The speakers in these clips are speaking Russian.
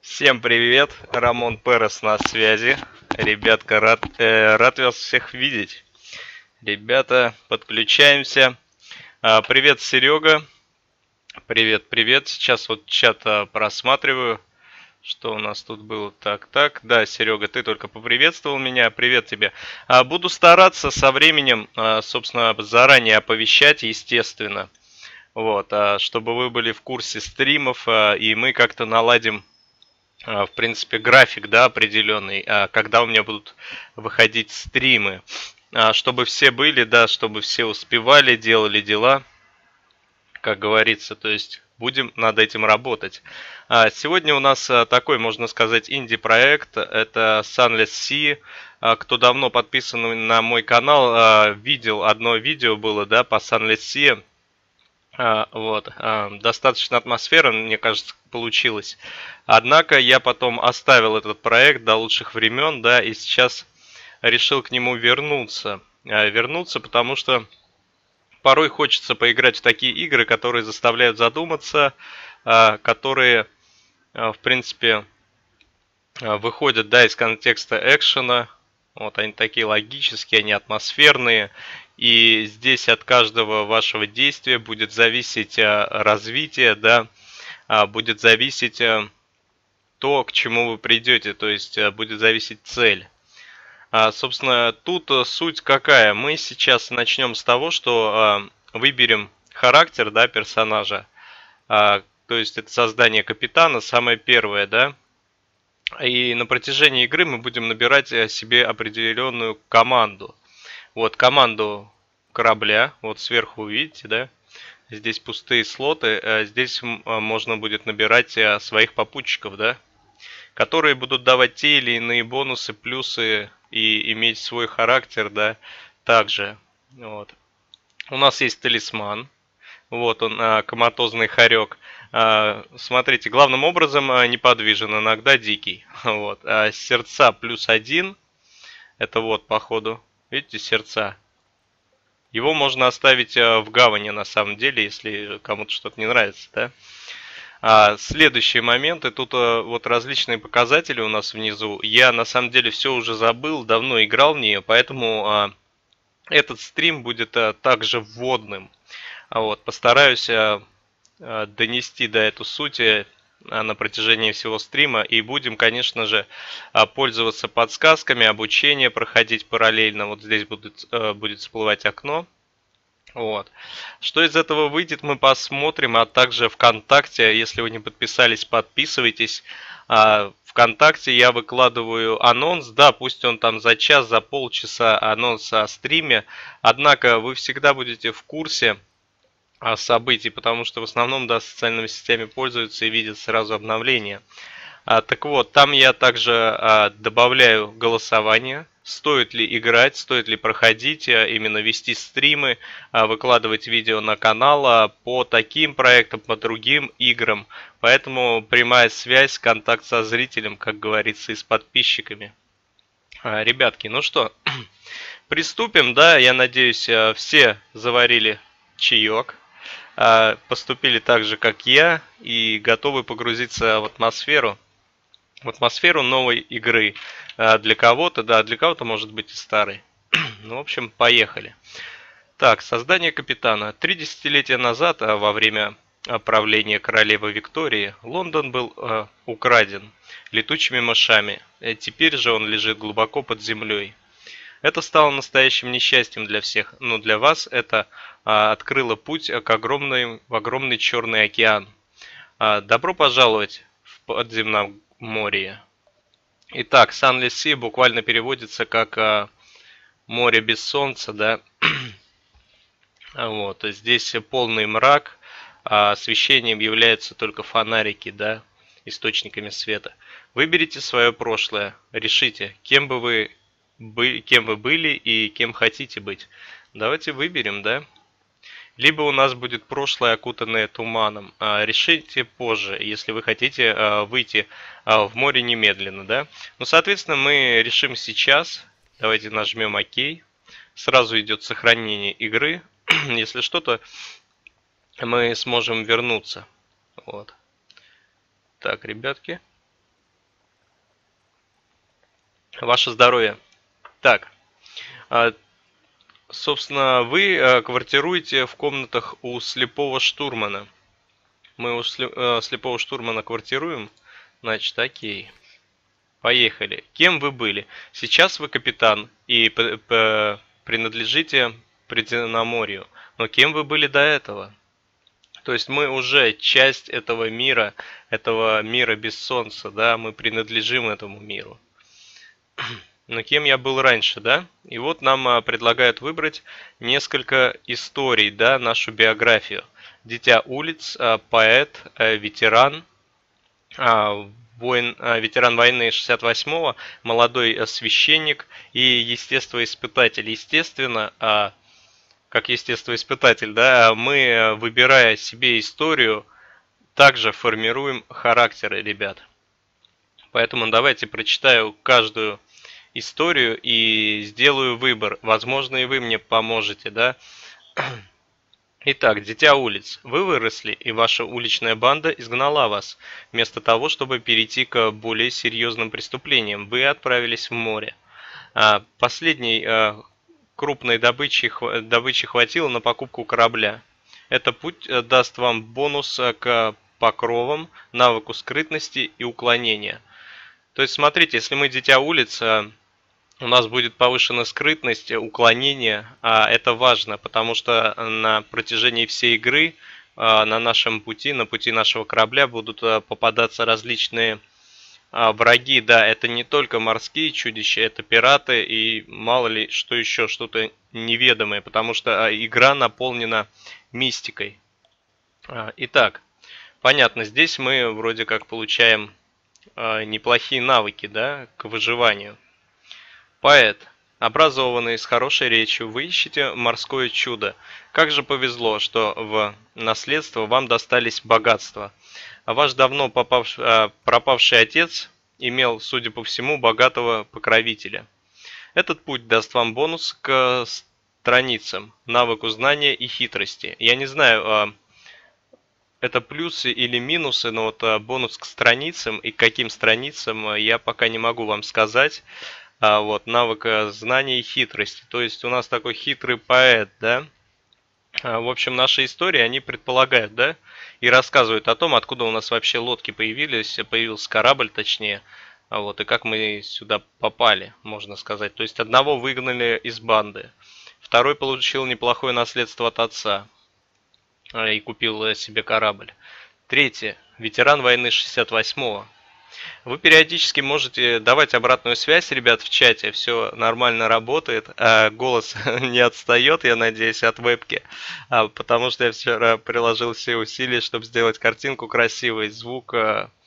Всем привет, Рамон Перес на связи. Ребятка, рад вас всех видеть. Ребята, подключаемся. Привет, Серега. Привет, привет. Сейчас вот чат просматриваю. Что у нас тут было? Так. Да, Серега, ты только поприветствовал меня. Привет тебе. Буду стараться со временем, собственно, заранее оповещать, естественно. Вот, чтобы вы были в курсе стримов, и мы как-то наладим в принципе, график, да, определенный, когда у меня будут выходить стримы, чтобы все были, да, чтобы все успевали, делали дела, как говорится, то есть будем над этим работать. Сегодня у нас такой, можно сказать, инди-проект, это Sunless Sea. Кто давно подписан на мой канал, видел одно видео было, да, по Sunless Sea. Достаточно атмосфера, мне кажется, получилось. Однако я потом оставил этот проект до лучших времен, да, и сейчас решил к нему вернуться. Вернуться, потому что порой хочется поиграть в такие игры, которые заставляют задуматься, которые, в принципе, выходят, да, из контекста экшена. Вот они такие логические, они атмосферные. И здесь от каждого вашего действия будет зависеть развитие, да, будет зависеть то, к чему вы придете, то есть будет зависеть цель. Собственно, тут суть какая? Мы сейчас начнем с того, что выберем характер, да, персонажа. То есть это создание капитана, самое первое, да. И на протяжении игры мы будем набирать себе определенную команду. Вот команду корабля, вот сверху вы видите, да? Здесь пустые слоты, здесь можно будет набирать своих попутчиков, да? Которые будут давать те или иные бонусы, плюсы и иметь свой характер, да, также. Вот. У нас есть талисман. Вот он, коматозный хорек. Смотрите, главным образом неподвижен, иногда дикий. Вот. Сердца +1. Это вот, походу. Видите, сердца. Его можно оставить в гавани, на самом деле, если кому-то что-то не нравится, да. Следующие моменты. Тут вот различные показатели у нас внизу. Я, на самом деле, все уже забыл, давно играл в нее, поэтому этот стрим будет также вводным. Вот, постараюсь донести до эту суть на протяжении всего стрима. И будем, конечно же, пользоваться подсказками, обучение проходить параллельно. Вот здесь будет всплывать окно. Вот. Что из этого выйдет, мы посмотрим. А также ВКонтакте, если вы не подписались, подписывайтесь. ВКонтакте я выкладываю анонс, да, пусть он там за час, за полчаса анонс о стриме. Однако вы всегда будете в курсе событий, потому что в основном, да, социальными сетями пользуются и видят сразу обновления. Так вот, там я также добавляю голосование, стоит ли играть, стоит ли проходить, именно вести стримы, выкладывать видео на канал по таким проектам, по другим играм. Поэтому прямая связь, контакт со зрителем, как говорится, и с подписчиками. Ребятки, ну что, приступим, да, я надеюсь, все заварили чаек, поступили так же, как я, и готовы погрузиться в атмосферу новой игры. Для кого-то, да, для кого-то может быть и старой. Ну, в общем, поехали. Так, создание капитана. 3 десятилетия назад, во время правления королевы Виктории, Лондон был украден летучими мышами. Теперь же он лежит глубоко под землей. Это стало настоящим несчастьем для всех, но для вас это открыло путь в огромный Черный океан. Добро пожаловать в Подземноморье. Итак, Sunless Sea буквально переводится как море без солнца, да. Вот, здесь полный мрак, освещением являются только фонарики, да, источниками света. Выберите свое прошлое, решите, кем вы были и кем хотите быть. Давайте выберем, да. Либо у нас будет прошлое, окутанное туманом. Решите позже, если вы хотите выйти в море немедленно, да. Ну, соответственно, мы решим сейчас. Давайте нажмем ОК. Сразу идет сохранение игры. Если что-то, мы сможем вернуться. Вот. Так, ребятки. Ваше здоровье. Так, а, собственно, вы квартируете в комнатах у слепого штурмана. Мы у слепого штурмана квартируем. Значит, окей. Поехали. Кем вы были? Сейчас вы капитан и принадлежите Предземноморью. Но кем вы были до этого? То есть мы уже часть этого мира без солнца, да, мы принадлежим этому миру. Но кем я был раньше, да? И вот нам предлагают выбрать несколько историй, да, нашу биографию. Дитя улиц, поэт, ветеран, ветеран войны 68-го, молодой священник и естествоиспытатель. Естественно, как естествоиспытатель, да, мы, выбирая себе историю, также формируем характеры, ребят. Поэтому давайте прочитаю каждую историю и сделаю выбор. Возможно, и вы мне поможете, да? Итак, дитя улиц. Вы выросли, и ваша уличная банда изгнала вас. Вместо того, чтобы перейти к более серьезным преступлениям, вы отправились в море. Последней крупной добычи хватило на покупку корабля. Этот путь даст вам бонус к покровам, навыку скрытности и уклонения. То есть, смотрите, если мы дитя улиц, у нас будет повышена скрытность, уклонение, а это важно, потому что на протяжении всей игры на нашем пути, на пути нашего корабля будут попадаться различные враги. Да, это не только морские чудища, это пираты и мало ли что еще, что-то неведомое, потому что игра наполнена мистикой. Итак, понятно, здесь мы вроде как получаем неплохие навыки, да, к выживанию. Поэт. Образованный, с хорошей речью, вы ищете морское чудо. Как же повезло, что в наследство вам достались богатства. А ваш давно пропавший отец имел, судя по всему, богатого покровителя. Этот путь даст вам бонус к страницам, навыку знания и хитрости. Я не знаю, это плюсы или минусы, но вот бонус к страницам и к каким страницам я пока не могу вам сказать. Вот, навык знания и хитрости. То есть у нас такой хитрый поэт, да? В общем, наши истории, они предполагают, да? И рассказывают о том, откуда у нас вообще лодки появились, появился корабль, точнее. Вот, и как мы сюда попали, можно сказать. То есть одного выгнали из банды. Второй получил неплохое наследство от отца и купил себе корабль. Третий. Ветеран войны 68-го. Вы периодически можете давать обратную связь, ребят, в чате, все нормально работает, голос не отстает, я надеюсь, от вебки, потому что я вчера приложил все усилия, чтобы сделать картинку красивой, звук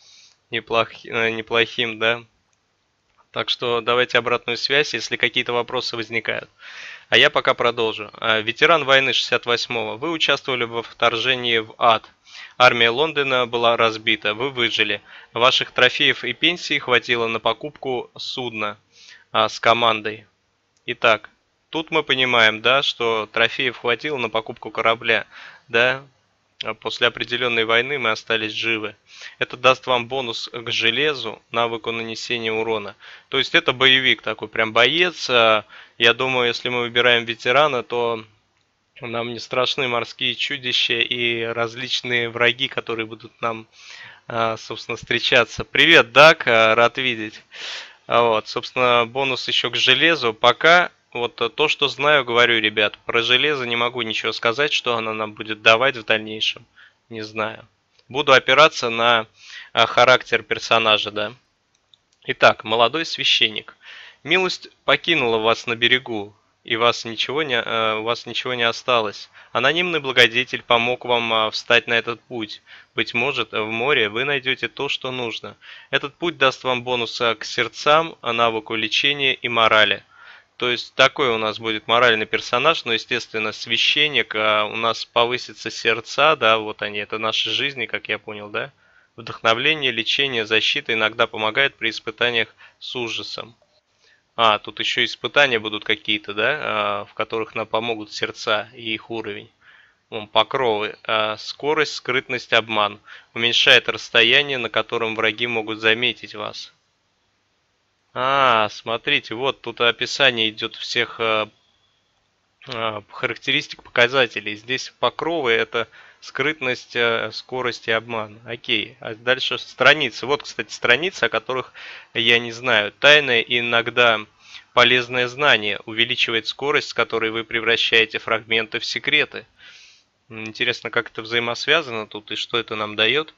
неплохим, да. Так что давайте обратную связь, если какие-то вопросы возникают. А я пока продолжу. Ветеран войны 68-го. Вы участвовали во вторжении в ад. Армия Лондона была разбита. Вы выжили. Ваших трофеев и пенсии хватило на покупку судна с командой. Итак, тут мы понимаем, да, что трофеев хватило на покупку корабля. Да, после определенной войны мы остались живы. Это даст вам бонус к железу, навыку нанесения урона. То есть это боевик такой, прям боец. Я думаю, если мы выбираем ветерана, то нам не страшны морские чудища и различные враги, которые будут нам, собственно, встречаться. Привет, Дак, рад видеть. Вот, собственно, бонус еще к железу. Пока вот то, что знаю, говорю, ребят. Про железо не могу ничего сказать, что оно нам будет давать в дальнейшем. Не знаю. Буду опираться на характер персонажа, да. Итак, молодой священник. Милость покинула вас на берегу, и у вас ничего не осталось. Анонимный благодетель помог вам встать на этот путь. Быть может, в море вы найдете то, что нужно. Этот путь даст вам бонус к сердцам, навыку лечения и морали. То есть такой у нас будет моральный персонаж, но, естественно, священник, у нас повысится сердца, да, вот они, это наши жизни, как я понял, да. Вдохновление, лечение, защита иногда помогает при испытаниях с ужасом. Тут еще испытания будут какие-то, да, в которых нам помогут сердца и их уровень. Покровы. Скорость, скрытность, обман. Уменьшает расстояние, на котором враги могут заметить вас. Смотрите, вот тут описание идет всех характеристик показателей. Здесь покровы это скрытность, скорость и обман. Окей. А дальше страницы. Вот, кстати, страницы, о которых я не знаю. Тайное и иногда полезное знание увеличивает скорость, с которой вы превращаете фрагменты в секреты. Интересно, как это взаимосвязано тут и что это нам дает.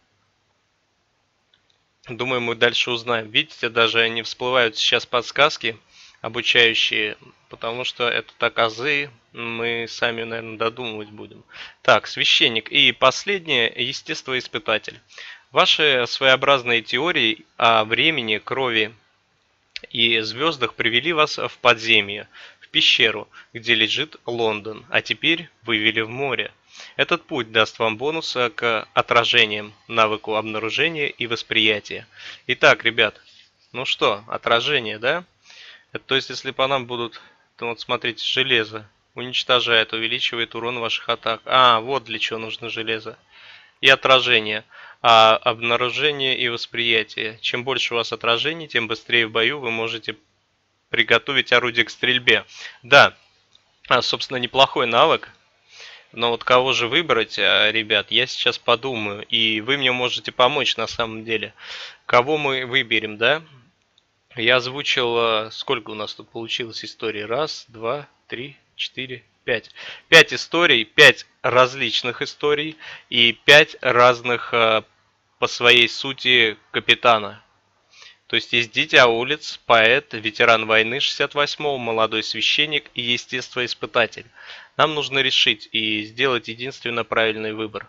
Думаю, мы дальше узнаем. Видите, даже не всплывают сейчас подсказки обучающие, потому что это так азы, мы сами, наверное, додумывать будем. Так, священник. И последнее, естествоиспытатель. Ваши своеобразные теории о времени, крови и звездах привели вас в подземье, в пещеру, где лежит Лондон, а теперь вывели в море. Этот путь даст вам бонус к отражениям, навыку обнаружения и восприятия. Итак, ребят, ну что, отражение, да? Это то есть, если по нам будут, то вот смотрите, железо уничтожает, увеличивает урон ваших атак. Вот для чего нужно железо. И отражение. А обнаружение и восприятие. Чем больше у вас отражений, тем быстрее в бою вы можете приготовить орудие к стрельбе. Да, собственно, неплохой навык. Но вот кого же выбрать, ребят, я сейчас подумаю. И вы мне можете помочь на самом деле. Кого мы выберем, да? Я озвучил, сколько у нас тут получилось историй? Раз, два, три, четыре, пять. 5 историй, 5 различных историй и 5 разных по своей сути капитана. То есть есть Дитя улиц, поэт, ветеран войны 68-го, молодой священник и естествоиспытатель. Нам нужно решить и сделать единственно правильный выбор.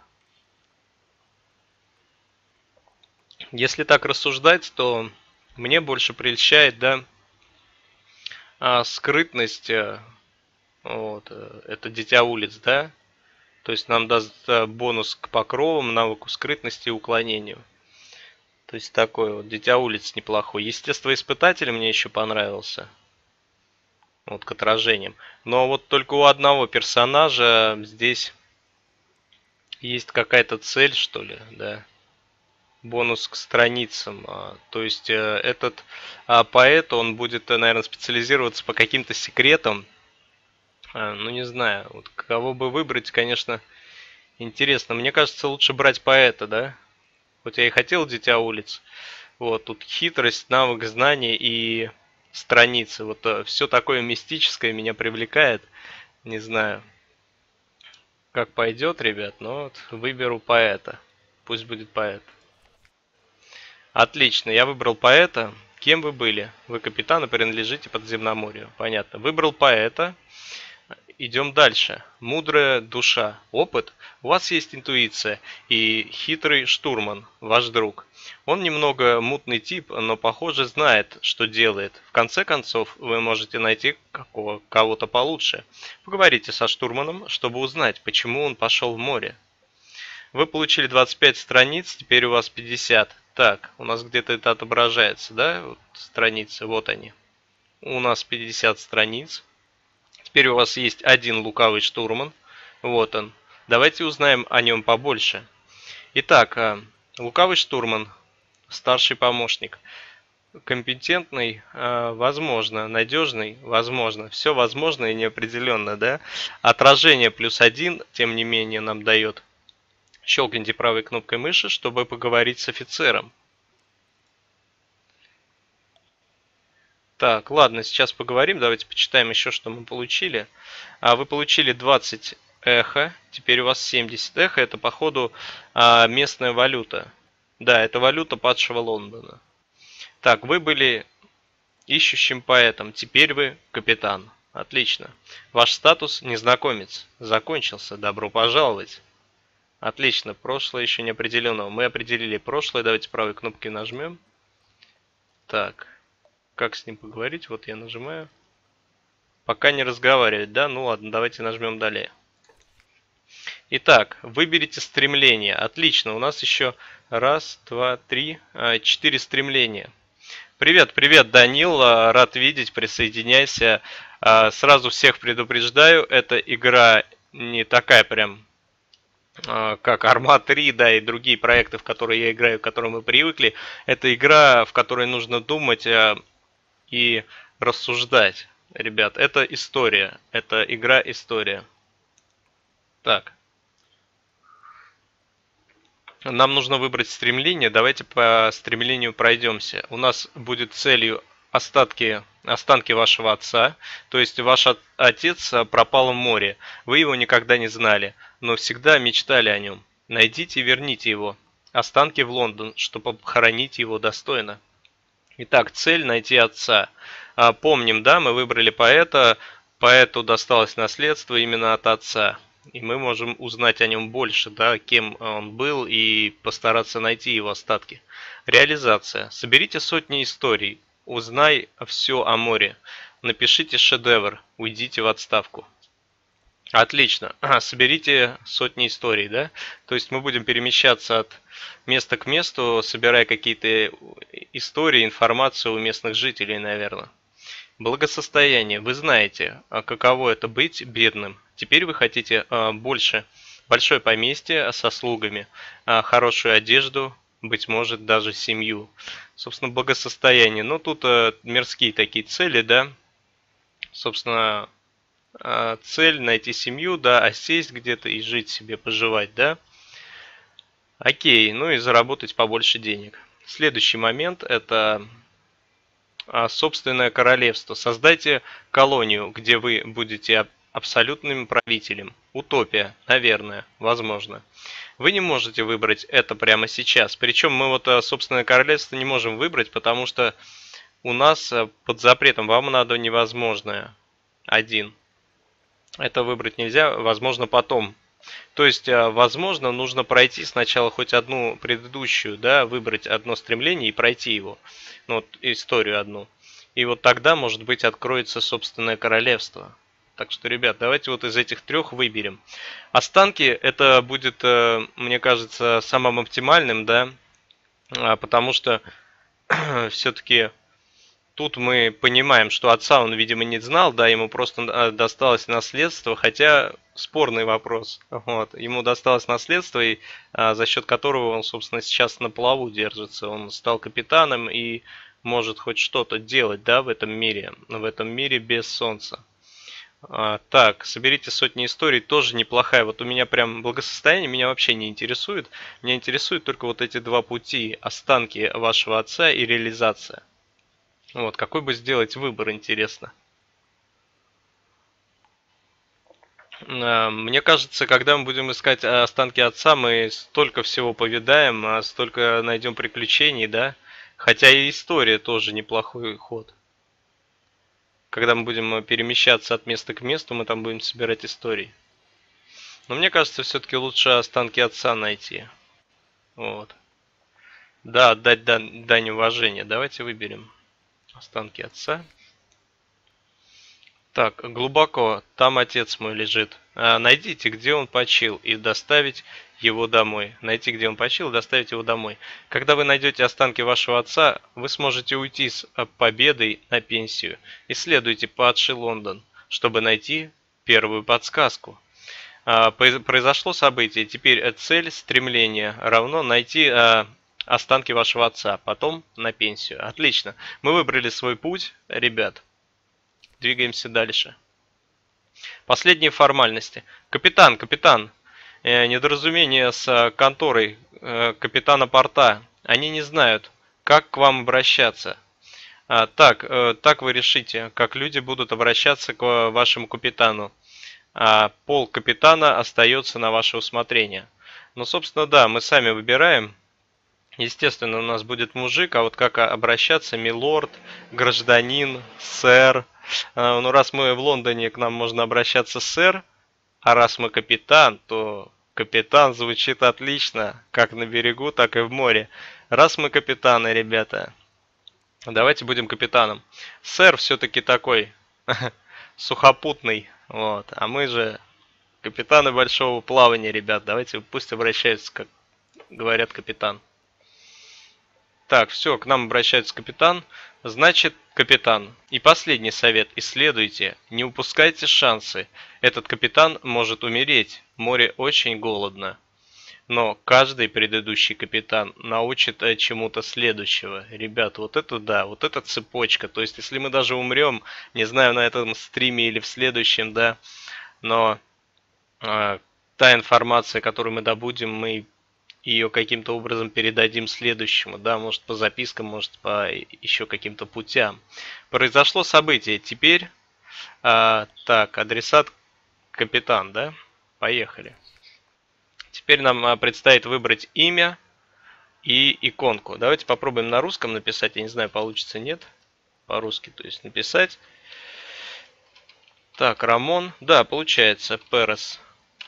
Если так рассуждать, то мне больше прельщает, да, скрытность, вот, это Дитя улиц, да, то есть нам даст бонус к покровам, навыку скрытности и уклонению. То есть такой вот Дитя улиц неплохой. Естествоиспытатель мне еще понравился. Вот к отражениям. Но вот только у одного персонажа здесь есть какая-то цель, что ли, да. Бонус к страницам. То есть этот поэт, он будет, наверное, специализироваться по каким-то секретам. Ну, не знаю. Вот кого бы выбрать, конечно, интересно. Мне кажется, лучше брать поэта, да? Хоть я и хотел Дитя улиц. Вот, тут хитрость, навык знания и страницы. Вот все такое мистическое меня привлекает. Не знаю, как пойдет, ребят, но вот выберу поэта. Пусть будет поэт. Отлично, я выбрал поэта. Кем вы были? Вы капитан и принадлежите Подземноморью. Понятно. Выбрал поэта. Идем дальше. Мудрая душа. Опыт. У вас есть интуиция и хитрый штурман, ваш друг. Он немного мутный тип, но похоже знает, что делает. В конце концов, вы можете найти кого-то получше. Поговорите со штурманом, чтобы узнать, почему он пошел в море. Вы получили 25 страниц, теперь у вас 50. Так, у нас где-то это отображается, да? Вот страницы, вот они. У нас 50 страниц. Теперь у вас есть один лукавый штурман. Вот он. Давайте узнаем о нем побольше. Итак, лукавый штурман, старший помощник. Компетентный, возможно. Надежный, возможно. Все возможно и неопределенно, да? Отражение +1, тем не менее, нам дает. Щелкните правой кнопкой мыши, чтобы поговорить с офицером. Так, ладно, сейчас поговорим. Давайте почитаем еще, что мы получили. Вы получили 20 эхо. Теперь у вас 70 эхо. Это, походу, местная валюта. Да, это валюта падшего Лондона. Так, вы были ищущим поэтом. Теперь вы капитан. Отлично. Ваш статус незнакомец. Закончился. Добро пожаловать. Отлично. Прошлое еще не определено. Мы определили прошлое. Давайте правой кнопкой нажмем. Так. Как с ним поговорить? Вот я нажимаю. Пока не разговаривать, да? Ну ладно, давайте нажмем далее. Итак, выберите стремление. Отлично, у нас еще раз, два, три, 4 стремления. Привет, привет, Данил, рад видеть, присоединяйся. Сразу всех предупреждаю, эта игра не такая прям, как Arma 3, да, и другие проекты, в которые я играю, к которым мы привыкли. Это игра, в которой нужно думать, и рассуждать. Ребят, это история, это игра-история. Так. Нам нужно выбрать стремление. Давайте по стремлению пройдемся. У нас будет целью останки вашего отца. То есть ваш отец пропал в море. Вы его никогда не знали, но всегда мечтали о нем. Найдите и верните его. Останки в Лондон, чтобы похоронить его достойно. Итак, цель найти отца. Помним, да, мы выбрали поэта. Поэту досталось наследство именно от отца. И мы можем узнать о нем больше, да, кем он был, и постараться найти его остатки. Реализация. Соберите сотни историй. Узнай все о море. Напишите шедевр. Уйдите в отставку. Отлично. Соберите сотни историй, да? То есть мы будем перемещаться от места к месту, собирая какие-то истории, информацию у местных жителей, наверное. Благосостояние. Вы знаете, каково это быть бедным. Теперь вы хотите большое поместье со слугами, хорошую одежду, быть может, даже семью. Собственно, благосостояние. Ну, тут мирские такие цели, да. Собственно, цель найти семью, да, осесть где-то и жить себе, поживать, да. Окей, ну и заработать побольше денег. Следующий момент – это собственное королевство. Создайте колонию, где вы будете абсолютным правителем. Утопия, наверное, возможно. Вы не можете выбрать это прямо сейчас. Причем мы вот собственное королевство не можем выбрать, потому что у нас под запретом. Вам надо невозможное. Один. Это выбрать нельзя, возможно, потом. То есть, возможно, нужно пройти сначала хоть одну предыдущую, да, выбрать одно стремление и пройти его. Ну, вот историю одну. И вот тогда, может быть, откроется собственное королевство. Так что, ребят, давайте вот из этих трех выберем. Останки, это будет, мне кажется, самым оптимальным, да, потому что все-таки тут мы понимаем, что отца он, видимо, не знал, да, ему просто досталось наследство, хотя спорный вопрос. Вот. Ему досталось наследство, и, за счет которого он, собственно, сейчас на плаву держится. Он стал капитаном и может хоть что-то делать, да, в этом мире без солнца. Так, соберите сотни историй, тоже неплохая. Вот у меня прям благосостояние меня вообще не интересует. Меня интересуют только вот эти два пути: останки вашего отца и реализация. Вот, какой бы сделать выбор, интересно. Мне кажется, когда мы будем искать останки отца, мы столько всего повидаем, столько найдем приключений, да? Хотя и история тоже неплохой ход. Когда мы будем перемещаться от места к месту, мы там будем собирать истории. Но мне кажется, все-таки лучше останки отца найти. Вот. Да, отдать дань уважения. Давайте выберем останки отца. Так, глубоко. Там отец мой лежит. Найдите, где он почил, и доставить его домой. Найти, где он почил, и доставить его домой. Когда вы найдете останки вашего отца, вы сможете уйти с победой на пенсию. Исследуйте падший Лондон, чтобы найти первую подсказку. Произошло событие. Теперь цель, стремление равно найти останки вашего отца, потом на пенсию. Отлично. Мы выбрали свой путь, ребят. Двигаемся дальше. Последние формальности. Капитан. Недоразумение с конторой капитана порта. Они не знают, как к вам обращаться. Так вы решите, как люди будут обращаться к вашему капитану. Пол капитана остается на ваше усмотрение. Ну, собственно, да, мы сами выбираем. Естественно, у нас будет мужик, а вот как обращаться: милорд, гражданин, сэр. Ну, раз мы в Лондоне, к нам можно обращаться сэр, а раз мы капитан, то капитан звучит отлично, как на берегу, так и в море. Раз мы капитаны, ребята, давайте будем капитаном. Сэр все-таки такой сухопутный, вот, а мы же капитаны большого плавания, ребят. Давайте пусть обращаются, как говорят, капитан. Так, все, к нам обращается капитан, значит капитан. И последний совет: исследуйте, не упускайте шансы. Этот капитан может умереть, море очень голодно. но каждый предыдущий капитан научит чему-то следующего. Ребят, вот это да, вот это цепочка. То есть, если мы даже умрем, не знаю, на этом стриме или в следующем, да, но та информация, которую мы добудем, мы ее каким-то образом передадим следующему, да, может по запискам, может по еще каким-то путям. Произошло событие, теперь, так, адресат капитан, да, поехали. Теперь нам предстоит выбрать имя и иконку. Давайте попробуем на русском написать, я не знаю, получится, нет, по-русски, то есть написать. Так, Рамон, да, получается, Перес.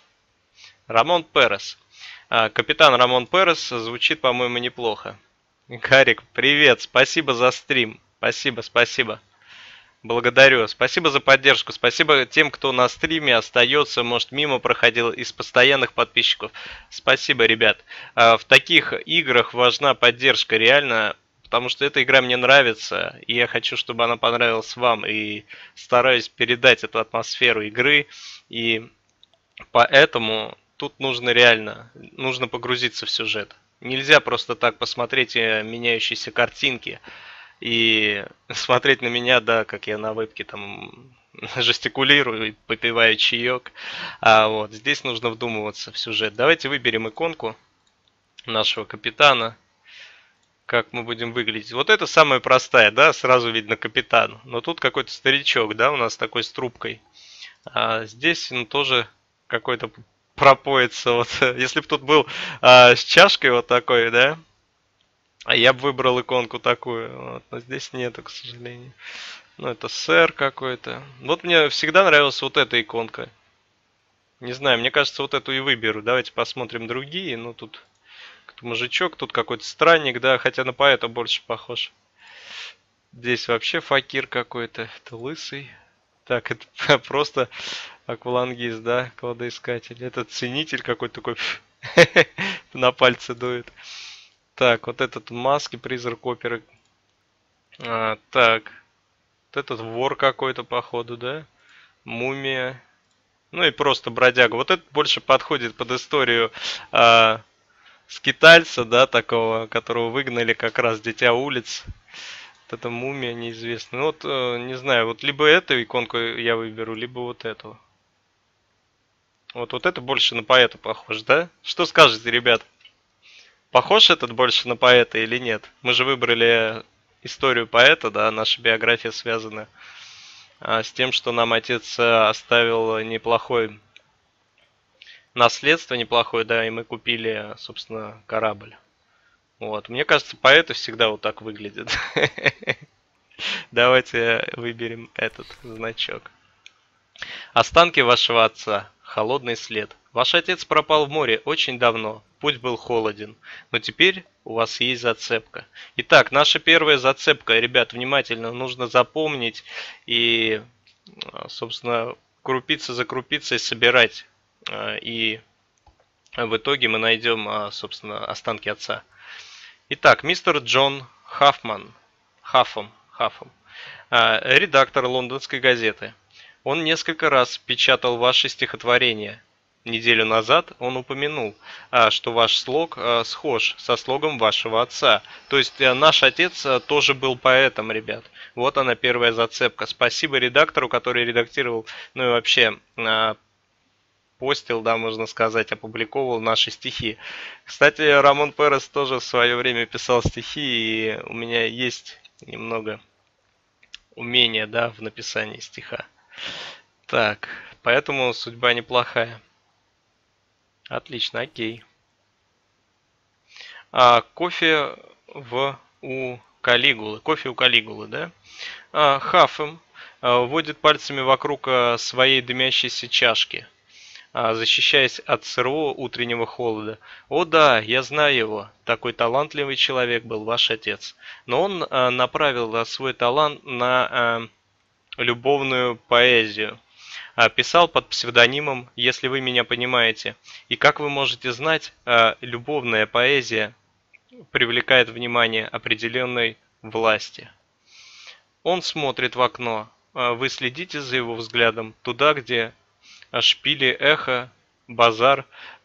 Рамон Перес. Капитан Рамон Перес звучит, по-моему, неплохо. Гарик, привет, спасибо за стрим. Спасибо, спасибо. Благодарю. Спасибо за поддержку. Спасибо тем, кто на стриме остается, может, мимо проходил из постоянных подписчиков. Спасибо, ребят. В таких играх важна поддержка, реально, потому что эта игра мне нравится, и я хочу, чтобы она понравилась вам, и стараюсь передать эту атмосферу игры, и поэтому тут нужно реально, нужно погрузиться в сюжет. Нельзя просто так посмотреть меняющиеся картинки и смотреть на меня, да, как я на вебке там жестикулирую и попиваю чаек. А вот здесь нужно вдумываться в сюжет. Давайте выберем иконку нашего капитана. Как мы будем выглядеть. Вот это самая простая, да, сразу видно капитан. Но тут какой-то старичок, да, у нас такой с трубкой. А здесь, ну, тоже какой-то пропоится. Вот, если бы тут был с чашкой вот такой, да, я бы выбрал иконку такую. Вот, но здесь нету, к сожалению. Ну, это сэр какой-то. Вот мне всегда нравилась вот эта иконка. Не знаю, мне кажется, вот эту и выберу. Давайте посмотрим другие. Ну, тут мужичок, тут какой-то странник, да, хотя на поэта больше похож. Здесь вообще факир какой-то. Это лысый. Так, это просто аквалангист, да, кладоискатель. Это ценитель какой-то такой на пальцы дует. Так, вот этот маски, призрак оперы. Так, вот этот вор какой-то, походу, да? Мумия. Ну и просто бродяга. Вот это больше подходит под историю скитальца, да, такого, которого выгнали как раз Дитя улиц. Вот эта мумия неизвестная. Ну вот, не знаю, вот либо эту иконку я выберу, либо вот эту. Вот это больше на поэта похож, да? Что скажете, ребят? Похож этот больше на поэта или нет? Мы же выбрали историю поэта, да, наша биография связана с тем, что нам отец оставил неплохое наследство, неплохое, да, и мы купили, собственно, корабль. Вот, мне кажется, поэты всегда вот так выглядят. Давайте выберем этот значок. Останки вашего отца. Холодный след. Ваш отец пропал в море очень давно. Путь был холоден. Но теперь у вас есть зацепка. Итак, наша первая зацепка. Ребят, внимательно нужно запомнить и, собственно, крупица за крупицей собирать. И в итоге мы найдем, собственно, останки отца. Итак, мистер Джон Хаффом, редактор лондонской газеты. Он несколько раз печатал ваши стихотворения. Неделю назад он упомянул, что ваш слог схож со слогом вашего отца. То есть наш отец тоже был поэтом, ребят. Вот она первая зацепка. Спасибо редактору, который редактировал, ну и вообще постил, да, можно сказать, опубликовал наши стихи. Кстати, Рамон Перес тоже в свое время писал стихи, и у меня есть немного умения, да, в написании стиха. Так, поэтому судьба неплохая. Отлично, окей. Кофе у Калигулы. Кофе у Калигулы, да? Хаффем водит пальцами вокруг своей дымящейся чашки, защищаясь от сырого утреннего холода. О да, я знаю его. Такой талантливый человек был ваш отец. Но он направил свой талант на любовную поэзию. Писал под псевдонимом, если вы меня понимаете. И как вы можете знать, любовная поэзия привлекает внимание определенной власти. Он смотрит в окно. Вы следите за его взглядом туда, где шпили, эхо, базар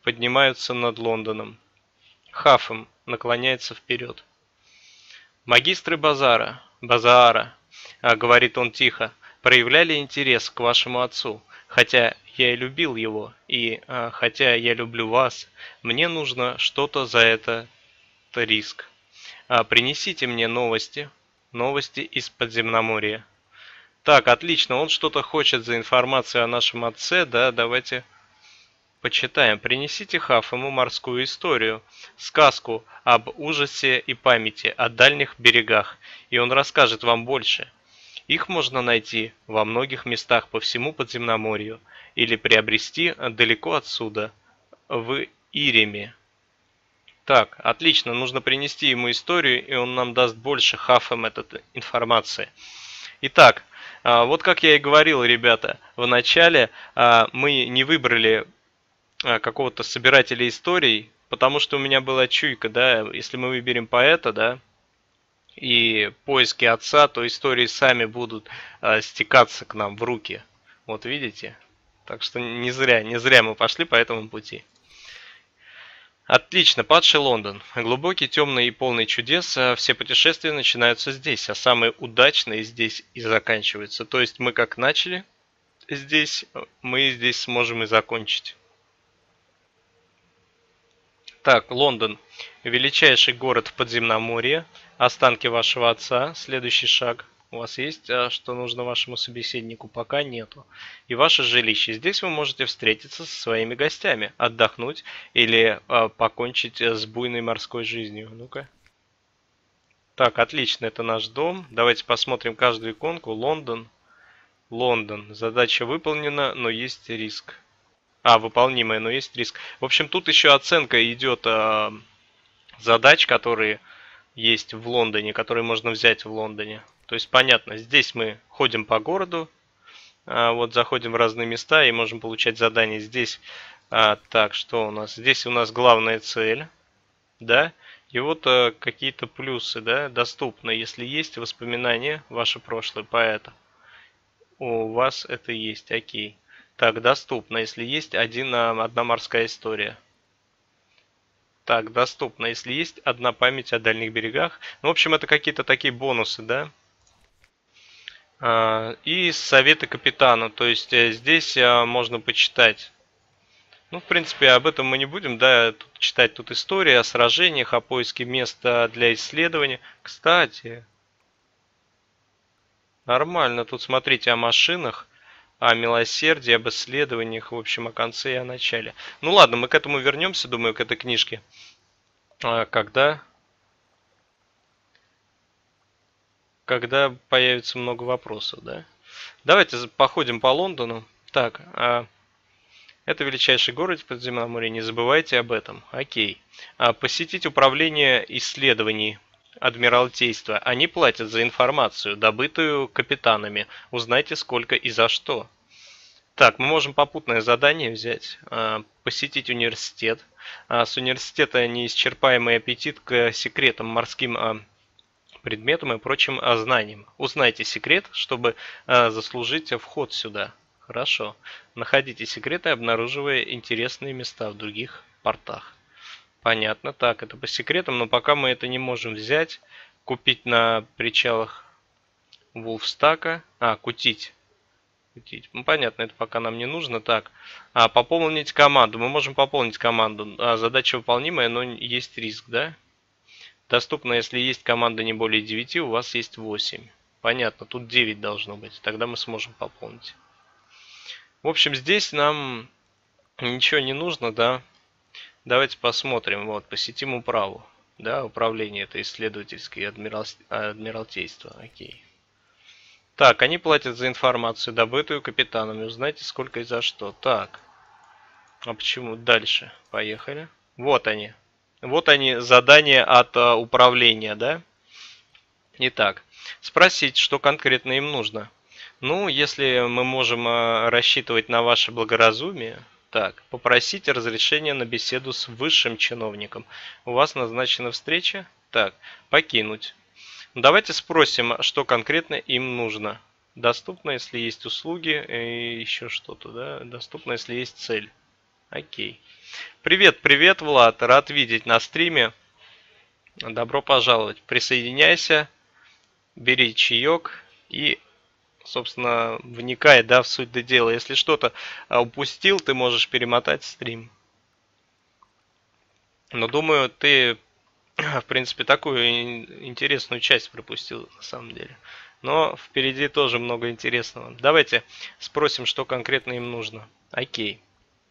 поднимаются над Лондоном. Хафем наклоняется вперед. «Магистры Базаара, говорит он тихо, проявляли интерес к вашему отцу. Хотя я и любил его, и хотя я люблю вас, мне нужно что-то за это риск. Принесите мне новости из Подземноморья». Так, отлично, он что-то хочет за информацию о нашем отце, да, давайте почитаем. Принесите Хафему морскую историю, сказку об ужасе и памяти о дальних берегах, и он расскажет вам больше. Их можно найти во многих местах по всему Подземноморью или приобрести далеко отсюда, в Иреме. Так, отлично, нужно принести ему историю, и он нам даст больше Хафем этой информации. Итак, вот как я и говорил, ребята, в начале мы не выбрали какого-то собирателя историй, потому что у меня была чуйка, да, если мы выберем поэта, да, и поиски отца, то истории сами будут стекаться к нам в руки. Вот видите? Так что не зря мы пошли по этому пути. Отлично, падший Лондон. Глубокий, темный и полный чудес. Все путешествия начинаются здесь, а самые удачные здесь и заканчиваются. То есть мы как начали здесь, мы здесь сможем и закончить. Так, Лондон. Величайший город в Подземноморье. Останки вашего отца. Следующий шаг. У вас есть, что нужно вашему собеседнику? Пока нету. И ваше жилище. Здесь вы можете встретиться со своими гостями, отдохнуть или покончить с буйной морской жизнью. Ну-ка. Так, отлично, это наш дом. Давайте посмотрим каждую иконку. Лондон. Лондон. Задача выполнена, но есть риск. Выполнимая, но есть риск. В общем, тут еще оценка идет задач, которые есть в Лондоне, которые можно взять в Лондоне. То есть, понятно, здесь мы ходим по городу, вот заходим в разные места и можем получать задания здесь. Так, что у нас? Здесь у нас главная цель, да, и вот какие-то плюсы, да, доступны, если есть воспоминания, ваше прошлое поэта. У вас это есть, окей. Так, доступно, если есть одна морская история. Так, доступно, если есть одна память о дальних берегах. Ну, в общем, это какие-то такие бонусы, да? И советы капитана. То есть здесь можно почитать. Ну, в принципе, об этом мы не будем, да, читать тут истории о сражениях, о поиске места для исследования. Кстати, нормально. Тут смотрите о машинах, о милосердии, об исследованиях, в общем, о конце и о начале. Ну ладно, мы к этому вернемся, думаю, к этой книжке. Когда появится много вопросов, да? Давайте походим по Лондону. Так, это величайший город в Подземноморье, не забывайте об этом. Окей. Посетить управление исследований Адмиралтейства. Они платят за информацию, добытую капитанами. Узнайте, сколько и за что. Так, мы можем попутное задание взять. Посетить университет. С университета неисчерпаемый аппетит к секретам, морским предметам и прочим знаниям. Узнайте секрет, чтобы заслужить вход сюда. Хорошо. Находите секреты, обнаруживая интересные места в других портах. Понятно. Так, это по секретам, но пока мы это не можем взять. Купить на причалах Вулфстака. Кутить. Ну, понятно, это пока нам не нужно. Так, пополнить команду. Мы можем пополнить команду. Задача выполнимая, но есть риск, да? Доступно, если есть команда не более 9, у вас есть 8. Понятно, тут 9 должно быть. Тогда мы сможем пополнить. В общем, здесь нам ничего не нужно, да? Давайте посмотрим. Вот, посетим управу. Да, управление, это исследовательское адмиралтейство. Окей. Так, они платят за информацию, добытую капитанами. Узнайте, сколько и за что. Так. Почему? Дальше. Поехали. Вот они. Вот они, задания от управления, да? Итак, спросить, что конкретно им нужно. Ну, если мы можем рассчитывать на ваше благоразумие, так, попросите разрешения на беседу с высшим чиновником. У вас назначена встреча? Так, покинуть. Давайте спросим, что конкретно им нужно. Доступно, если есть услуги и еще что-то, да? Доступно, если есть цель. Окей. Привет, привет, Влад. Рад видеть на стриме. Добро пожаловать. Присоединяйся, бери чаек и, собственно, вникай, да, в суть дела. Если что-то упустил, ты можешь перемотать стрим. Но думаю, ты, в принципе, такую интересную часть пропустил, на самом деле. Но впереди тоже много интересного. Давайте спросим, что конкретно им нужно. Окей.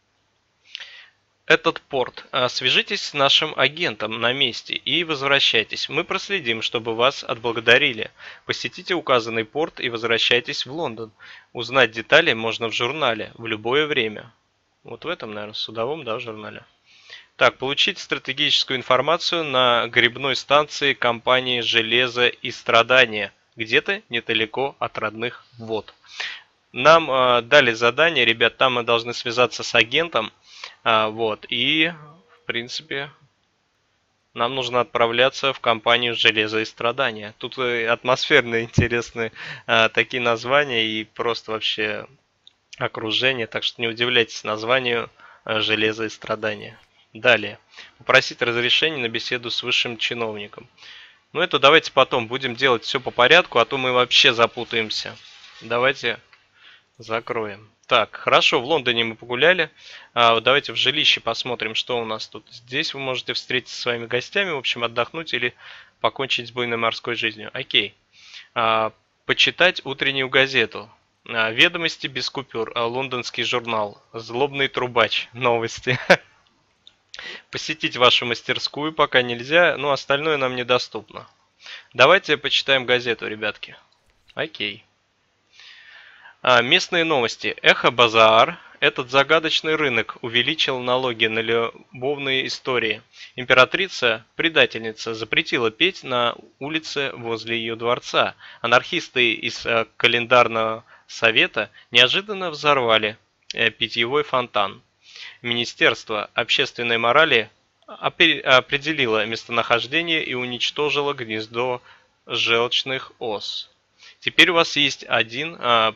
Этот порт. Свяжитесь с нашим агентом на месте и возвращайтесь. Мы проследим, чтобы вас отблагодарили. Посетите указанный порт и возвращайтесь в Лондон. Узнать детали можно в журнале в любое время. Вот в этом, наверное, судовом, да, в журнале. Так, получить стратегическую информацию на грибной станции компании «Железо и страдания», где-то недалеко от родных вод. Нам дали задание, ребят, там мы должны связаться с агентом, вот, и, в принципе, нам нужно отправляться в компанию «Железо и страдания». Тут атмосферные, интересные такие названия и просто вообще окружение, так что не удивляйтесь названию «Железо и страдания». Далее. Попросить разрешения на беседу с высшим чиновником. Ну это давайте потом будем делать все по порядку, а то мы вообще запутаемся. Давайте закроем. Так, хорошо, в Лондоне мы погуляли. Давайте в жилище посмотрим, что у нас тут. Здесь вы можете встретиться со своими гостями, в общем, отдохнуть или покончить с буйной морской жизнью. Окей. Почитать утреннюю газету. Ведомости без купюр. Лондонский журнал. Злобный трубач. Новости. Посетить вашу мастерскую пока нельзя, но остальное нам недоступно. Давайте почитаем газету, ребятки. Окей. Местные новости. Эхо-базар. Этот загадочный рынок увеличил налоги на любовные истории. Императрица, предательница, запретила петь на улице возле ее дворца. Анархисты из календарного совета неожиданно взорвали питьевой фонтан. Министерство общественной морали определило местонахождение и уничтожило гнездо желчных ос. Теперь у вас есть одни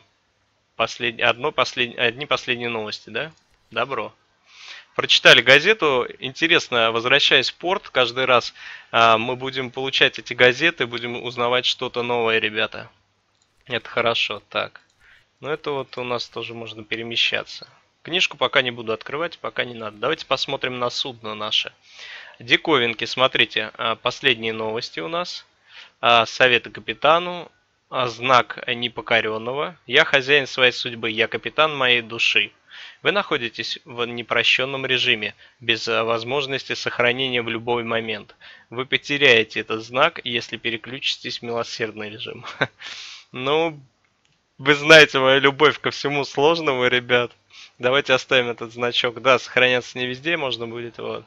последние новости, да? Добро. Прочитали газету. Интересно, возвращаясь в порт, каждый раз мы будем получать эти газеты, будем узнавать что-то новое, ребята. Это хорошо. Так. Ну это вот у нас тоже можно перемещаться. Книжку пока не буду открывать, пока не надо. Давайте посмотрим на судно наше. Диковинки, смотрите, последние новости у нас. Советы капитану. Знак непокоренного. Я хозяин своей судьбы, я капитан моей души. Вы находитесь в непрощенном режиме, без возможности сохранения в любой момент. Вы потеряете этот знак, если переключитесь в милосердный режим. Ну, вы знаете мою любовь ко всему сложному, ребят. Давайте оставим этот значок. Да, сохраняться не везде можно будет. Вот.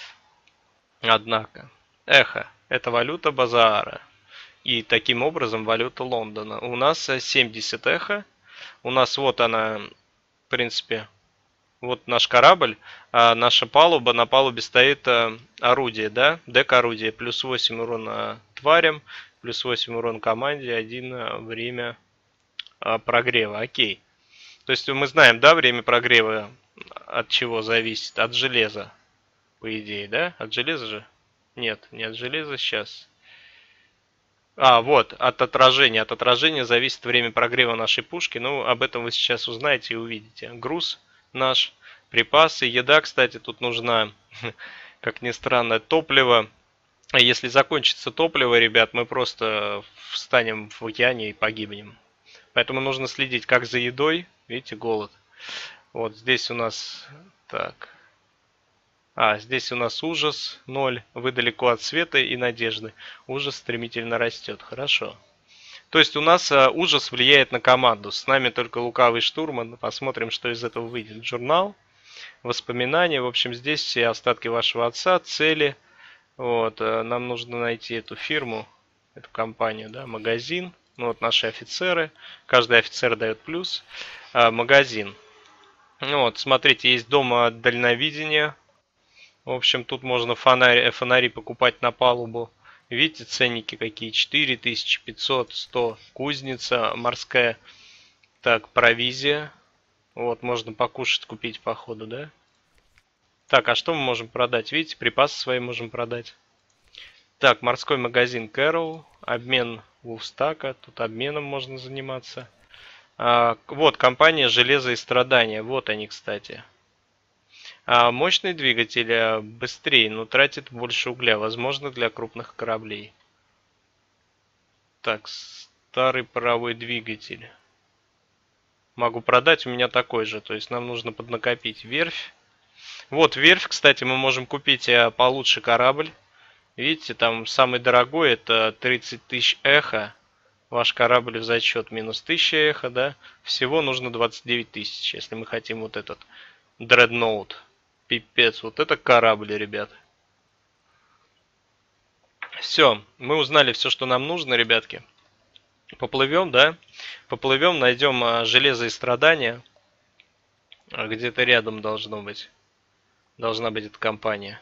Однако. Эхо. Это валюта базара. И таким образом валюта Лондона. У нас 70 эхо. У нас вот она, в принципе, вот наш корабль. Наша палуба. На палубе стоит орудие, да? Дек-орудие. Плюс 8 урона тварям. Плюс 8 урон команде. 1 время прогрева. Окей. То есть мы знаем, да, время прогрева от чего зависит? От железа, по идее, да? От железа же? Нет, не от железа сейчас. Вот, от отражения. От отражения зависит время прогрева нашей пушки. Ну, об этом вы сейчас узнаете и увидите. Груз наш, припасы, еда, кстати, тут нужна, как ни странно, топливо. Если закончится топливо, ребят, мы просто встанем в океане и погибнем. Поэтому нужно следить как за едой. Видите, голод. Вот здесь у нас... Так. Здесь у нас ужас 0. Вы далеко от света и надежды. Ужас стремительно растет. Хорошо. То есть у нас ужас влияет на команду. С нами только лукавый штурман. Посмотрим, что из этого выйдет. Журнал. Воспоминания. В общем, здесь все остатки вашего отца. Цели. Вот. Нам нужно найти эту фирму. Эту компанию. Да, магазин. Ну вот наши офицеры. Каждый офицер дает плюс. Магазин. Ну вот, смотрите, есть дом дальновидения. В общем, тут можно фонари покупать на палубу. Видите, ценники какие? 4500, 100. Кузница морская. Так, провизия. Вот, можно покушать купить, походу, да? Так, а что мы можем продать? Видите, припасы свои можем продать. Так, морской магазин Кэрол, обмен Вулфстака, тут обменом можно заниматься. Вот, компания «Железо и страдания», вот они, кстати. Мощный двигатель быстрее, но тратит больше угля, возможно, для крупных кораблей. Так, старый паровой двигатель. Могу продать, у меня такой же, то есть нам нужно поднакопить. Верфь. Вот верфь, кстати, мы можем купить получше корабль. Видите, там самый дорогой это 30 тысяч эхо. Ваш корабль в зачет минус 1000 эхо, да? Всего нужно 29 тысяч, если мы хотим вот этот дредноут. Пипец, вот это корабль, ребят. Все, мы узнали все, что нам нужно, ребятки. Поплывем, да? Поплывем, найдем железо и страдания. Где-то рядом должно быть. Должна быть эта компания.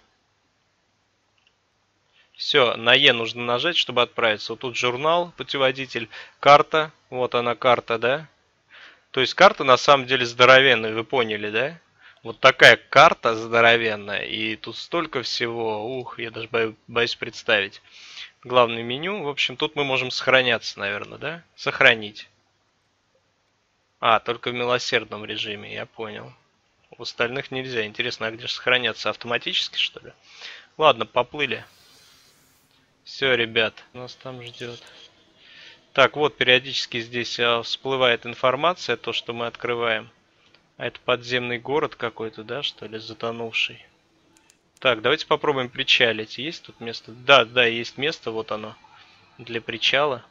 Все, на Е нужно нажать, чтобы отправиться. Вот тут журнал, путеводитель, карта. Вот она карта, да? То есть карта на самом деле здоровенная, вы поняли, да? Вот такая карта здоровенная. И тут столько всего. Ух, я даже боюсь представить. Главное меню. В общем, тут мы можем сохраняться, наверное, да? Сохранить. Только в милосердном режиме, я понял. У остальных нельзя. Интересно, а где же сохраняться? Автоматически, что ли? Ладно, поплыли. Все, ребят, нас там ждет. Так, вот периодически здесь всплывает информация, то, что мы открываем. А это подземный город какой-то, да, что ли, затонувший. Так, давайте попробуем причалить. Есть тут место? Да, да, есть место, вот оно. Для причала.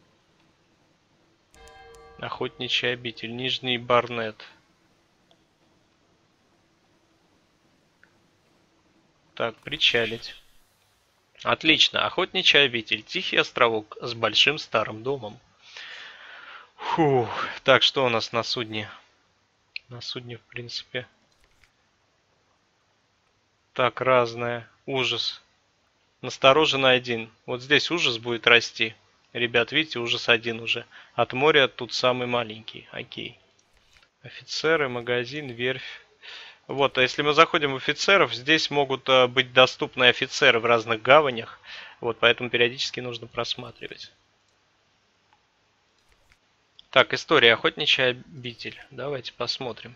Охотничий обитель, Нижний Барнет. Так, причалить. Отлично, охотничий обитель, тихий островок с большим старым домом. Фух, так, что у нас на судне? На судне, в принципе. Так, разное. Ужас. Настороженно один. Вот здесь ужас будет расти. Ребят, видите, ужас один уже. От моря тут самый маленький. Окей. Офицеры, магазин, верфь. Вот, а если мы заходим в офицеров, здесь могут быть доступны офицеры в разных гаванях. Вот, поэтому периодически нужно просматривать. Так, история. Охотничий обитель. Давайте посмотрим.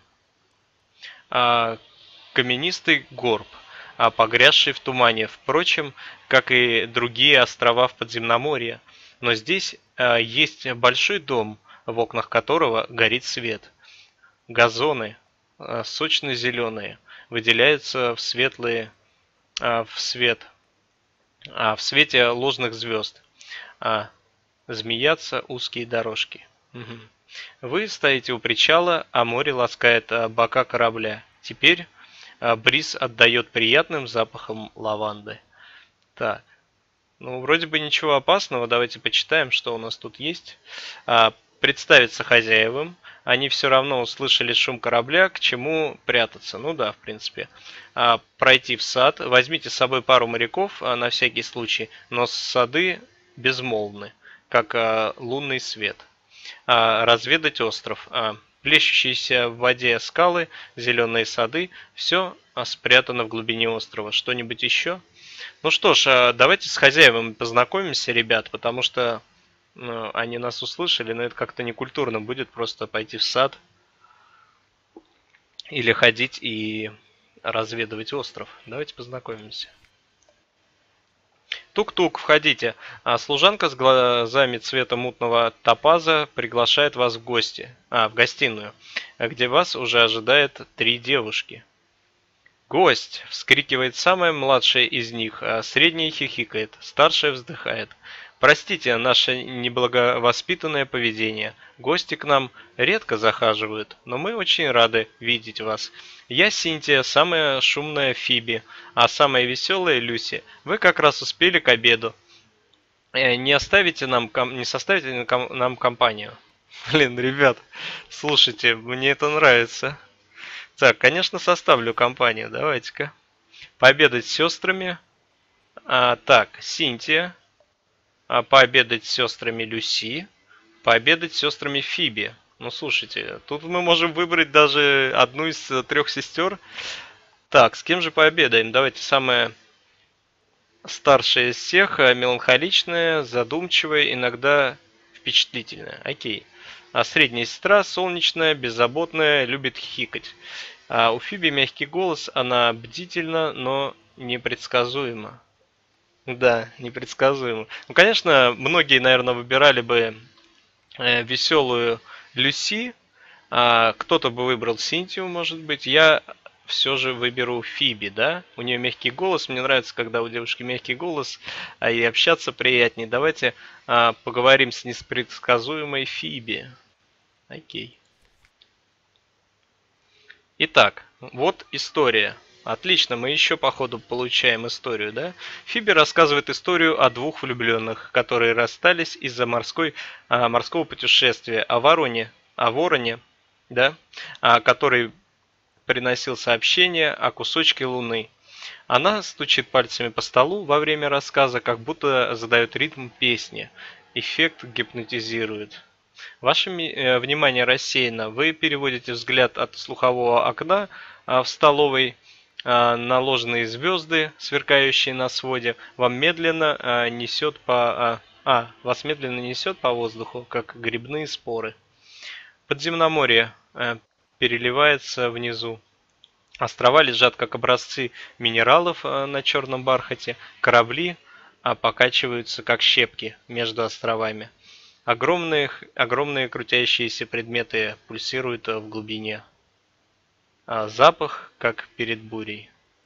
Каменистый горб, погрязший в тумане, впрочем, как и другие острова в Подземноморье. Но здесь есть большой дом, в окнах которого горит свет. Газоны, сочно-зеленые, выделяются в светлые, в свете ложных звезд. Змеятся узкие дорожки. Угу. Вы стоите у причала, а море ласкает бока корабля. Теперь бриз отдает приятным запахом лаванды. Так, ну вроде бы ничего опасного. Давайте почитаем, что у нас тут есть. Представиться хозяевам. Они все равно услышали шум корабля, к чему прятаться. Ну да, в принципе. Пройти в сад. Возьмите с собой пару моряков на всякий случай, но сады безмолвны, как лунный свет. Разведать остров. Плещущиеся в воде скалы, зеленые сады, все спрятано в глубине острова. Что-нибудь еще? Ну что ж, давайте с хозяевами познакомимся, ребят, потому что они нас услышали, но это как-то некультурно будет просто пойти в сад или ходить и разведывать остров. Давайте познакомимся. Тук-тук, входите. Служанка с глазами цвета мутного топаза приглашает вас в гости, в гостиную, где вас уже ожидает 3 девушки. «Гость!» — вскрикивает самая младшая из них, средняя хихикает, старшая вздыхает. «Простите наше неблаговоспитанное поведение. Гости к нам редко захаживают, но мы очень рады видеть вас. Я Синтия, самая шумная Фиби, а самая веселая Люси. Вы как раз успели к обеду. Не составите нам компанию?» Блин, ребят, слушайте, мне это нравится. Так, конечно, составлю компанию. Давайте-ка. Пообедать с сестрами. Так, Синтия. Пообедать с сестрами Люси. Пообедать с сестрами Фиби. Ну, слушайте, тут мы можем выбрать даже одну из 3 сестер. Так, с кем же пообедаем? Давайте самое старшая из всех, меланхоличная, задумчивая, иногда впечатлительная. Окей. А средняя сестра, солнечная, беззаботная, любит хихикать. А у Фиби мягкий голос, она бдительна, но непредсказуема. Да, непредсказуемо. Ну, конечно, многие, наверное, выбирали бы веселую Люси, а кто-то бы выбрал Синтию, может быть. Я все же выберу Фиби, да? У нее мягкий голос. Мне нравится, когда у девушки мягкий голос, и общаться приятнее. Давайте поговорим с непредсказуемой Фиби. Окей. Итак, вот история. Отлично, мы еще по ходу получаем историю, да? Фиби рассказывает историю о двух влюбленных, которые расстались из-за морского путешествия, о вороне, да, который приносил сообщение о кусочке луны. Она стучит пальцами по столу во время рассказа, как будто задает ритм песни. Эффект гипнотизирует. Ваше внимание рассеяно. Вы переводите взгляд от слухового окна в столовой на ложные звезды, сверкающие на своде. Вас медленно несет по воздуху, как грибные споры. Подземноморье переливается внизу. Острова лежат как образцы минералов на черном бархате. Корабли покачиваются как щепки между островами. Огромные крутящиеся предметы пульсируют в глубине. Запах, как перед бурей.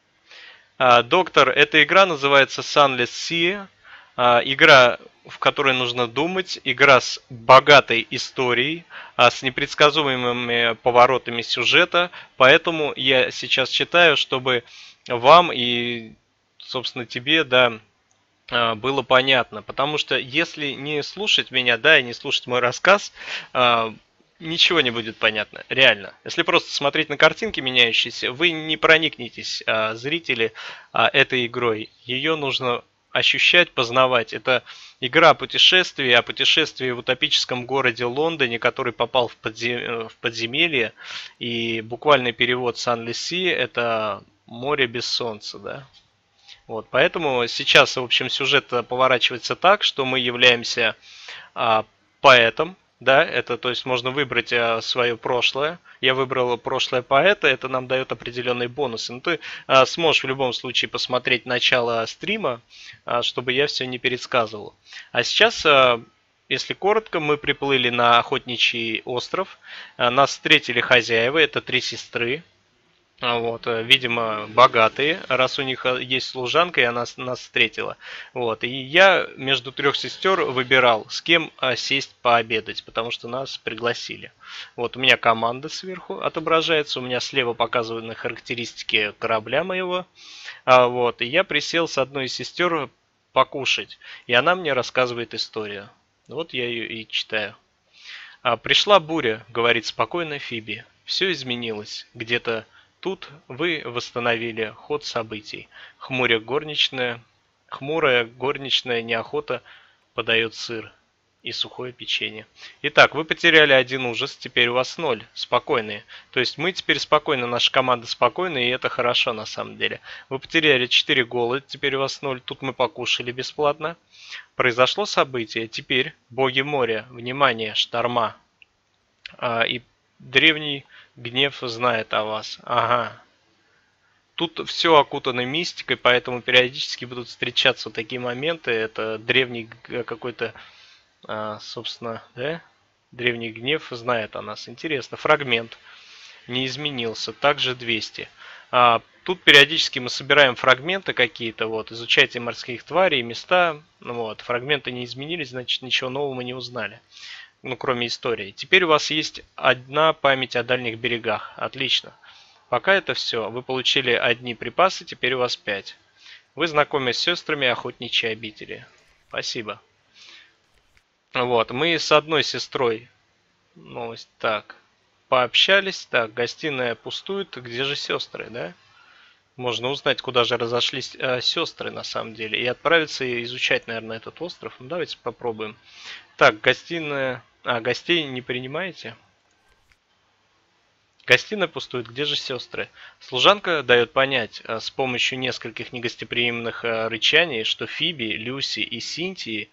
Доктор, эта игра называется Sunless Sea. Игра, в которой нужно думать. Игра с богатой историей, с непредсказуемыми поворотами сюжета. Поэтому я сейчас читаю, чтобы вам и, собственно, тебе, да, было понятно. Потому что если не слушать меня, да, и не слушать мой рассказ, ничего не будет понятно, реально. Если просто смотреть на картинки меняющиеся, вы не проникнетесь, зрители, этой игрой. Ее нужно ощущать, познавать. Это игра о путешествии в утопическом городе Лондоне, который попал в подземелье. И буквальный перевод Sunless Sea — это море без солнца, да. Вот, поэтому сейчас, в общем, сюжет поворачивается так, что мы являемся поэтом, да, это, то есть можно выбрать свое прошлое. Я выбрал прошлое поэта, это нам дает определенные бонусы. Но ты сможешь в любом случае посмотреть начало стрима, чтобы я все не пересказывал. А сейчас, если коротко, мы приплыли на охотничий остров. Нас встретили хозяева, это три сестры. Вот, видимо, богатые, раз у них есть служанка, и она нас встретила. Вот, и я между трех сестер выбирал, с кем сесть пообедать, потому что нас пригласили. Вот, у меня команда сверху отображается, у меня слева показаны характеристики корабля моего. Вот, и я присел с одной из сестер покушать, и она мне рассказывает историю. Вот я ее и читаю. Пришла буря, говорит спокойно Фиби. Все изменилось. Где-то тут вы восстановили ход событий. Хмурая горничная неохота подает сыр и сухое печенье. Итак, вы потеряли один ужас, теперь у вас 0. Спокойные. То есть мы теперь спокойны, наша команда спокойна, и это хорошо на самом деле. Вы потеряли 4 голода, теперь у вас 0. Тут мы покушали бесплатно. Произошло событие. Теперь боги моря, внимание, шторма. И древний гнев знает о вас. Ага. Тут все окутано мистикой, поэтому периодически будут встречаться вот такие моменты. Это древний какой-то, собственно, да? Древний гнев знает о нас. Интересно. Фрагмент не изменился. Также 200. Тут периодически мы собираем фрагменты какие-то. Вот, изучайте морских тварей, места. Вот, фрагменты не изменились, значит, ничего нового мы не узнали. Ну, кроме истории. Теперь у вас есть одна память о дальних берегах. Отлично. Пока это все. Вы получили одни припасы, теперь у вас 5. Вы знакомы с сестрами охотничьей обители. Спасибо. Вот, мы с одной сестрой, новость, так, пообщались. Так, гостиная пустует. Где же сестры, да? Можно узнать, куда же разошлись сестры на самом деле. И отправиться изучать, наверное, этот остров. Ну, давайте попробуем. Так, гостиная... гостей не принимаете? Гостиная пустует, где же сестры? Служанка дает понять с помощью нескольких негостеприимных рычаний, что Фиби, Люси и Синтии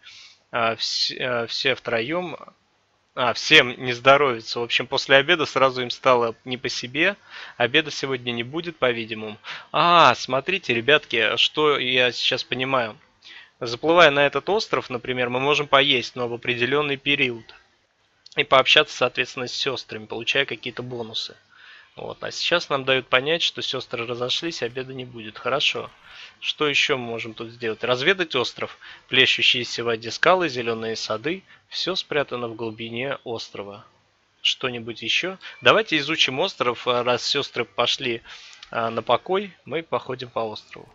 все втроем, всем не здоровится. В общем, после обеда сразу им стало не по себе. Обеда сегодня не будет, по-видимому. Смотрите, ребятки, что я сейчас понимаю. Заплывая на этот остров, например, мы можем поесть, но в определенный период. И пообщаться, соответственно, с сестрами, получая какие-то бонусы. Вот. А сейчас нам дают понять, что сестры разошлись, обеда не будет. Хорошо. Что еще мы можем тут сделать? Разведать остров. Плещущиеся в воде скалы, зеленые сады. Все спрятано в глубине острова. Что-нибудь еще? Давайте изучим остров. Раз сестры пошли на покой, мы походим по острову.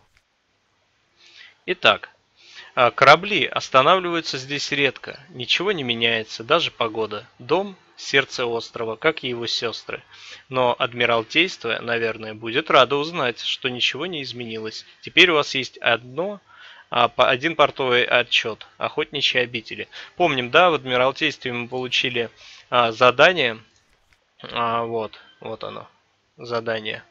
Итак. Корабли останавливаются здесь редко. Ничего не меняется, даже погода. Дом – сердце острова, как и его сестры. Но Адмиралтейство, наверное, будет радо узнать, что ничего не изменилось. Теперь у вас есть один портовый отчет – охотничьи обители. Помним, да, в Адмиралтействе мы получили задание. Вот оно, задание.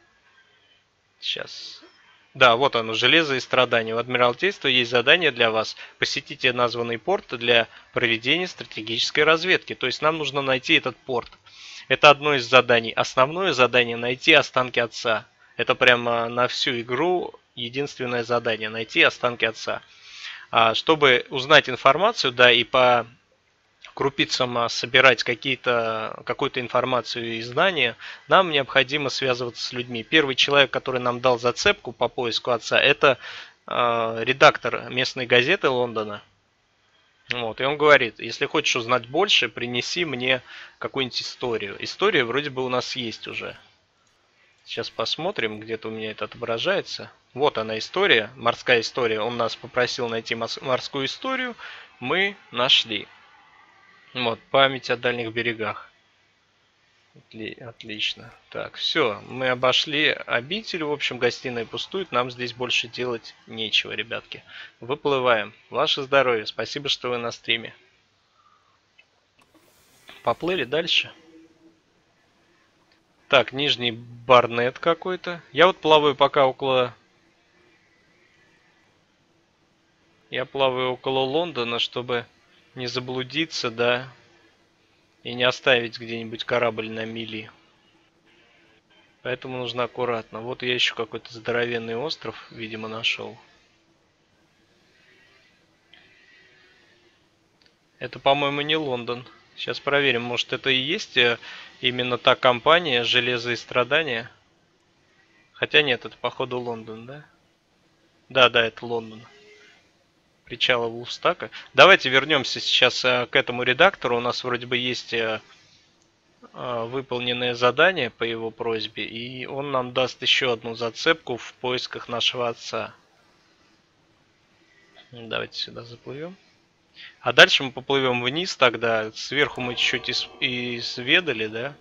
Сейчас. Да, вот оно, железо и страдания. В Адмиралтействе есть задание для вас. Посетите названный порт для проведения стратегической разведки. То есть нам нужно найти этот порт. Это одно из заданий. Основное задание – найти останки отца. Это прямо на всю игру единственное задание – найти останки отца. Чтобы узнать информацию, да, и по крупицам собирать какую-то информацию и знания, нам необходимо связываться с людьми. Первый человек, который нам дал зацепку по поиску отца, это редактор местной газеты Лондона. Вот, и он говорит, если хочешь узнать больше, принеси мне какую-нибудь историю. История вроде бы у нас есть уже. Сейчас посмотрим, где-то у меня это отображается. Вот она история, морская история. Он нас попросил найти морскую историю, мы нашли. Вот, память о дальних берегах. Отлично. Так, все, мы обошли обитель, в общем, гостиная пустует, нам здесь больше делать нечего, ребятки. Выплываем. Ваше здоровье, спасибо, что вы на стриме. Поплыли дальше. Так, нижний Барнет какой-то. Я вот плаваю пока около... Я плаваю около Лондона, чтобы не заблудиться, да, и не оставить где-нибудь корабль на мели. Поэтому нужно аккуратно. Вот я еще какой-то здоровенный остров, видимо, нашел. Это, по-моему, не Лондон. Сейчас проверим, может это и есть именно та компания «Железо и страдания». Хотя нет, это походу Лондон, да? Да, это Лондон. Причала Вулфстака. Давайте вернемся сейчас к этому редактору. У нас вроде бы есть выполненное задание по его просьбе, и он нам даст еще одну зацепку в поисках нашего отца. Давайте сюда заплывем. А дальше мы поплывем вниз тогда. Сверху мы чуть-чуть изведали, да?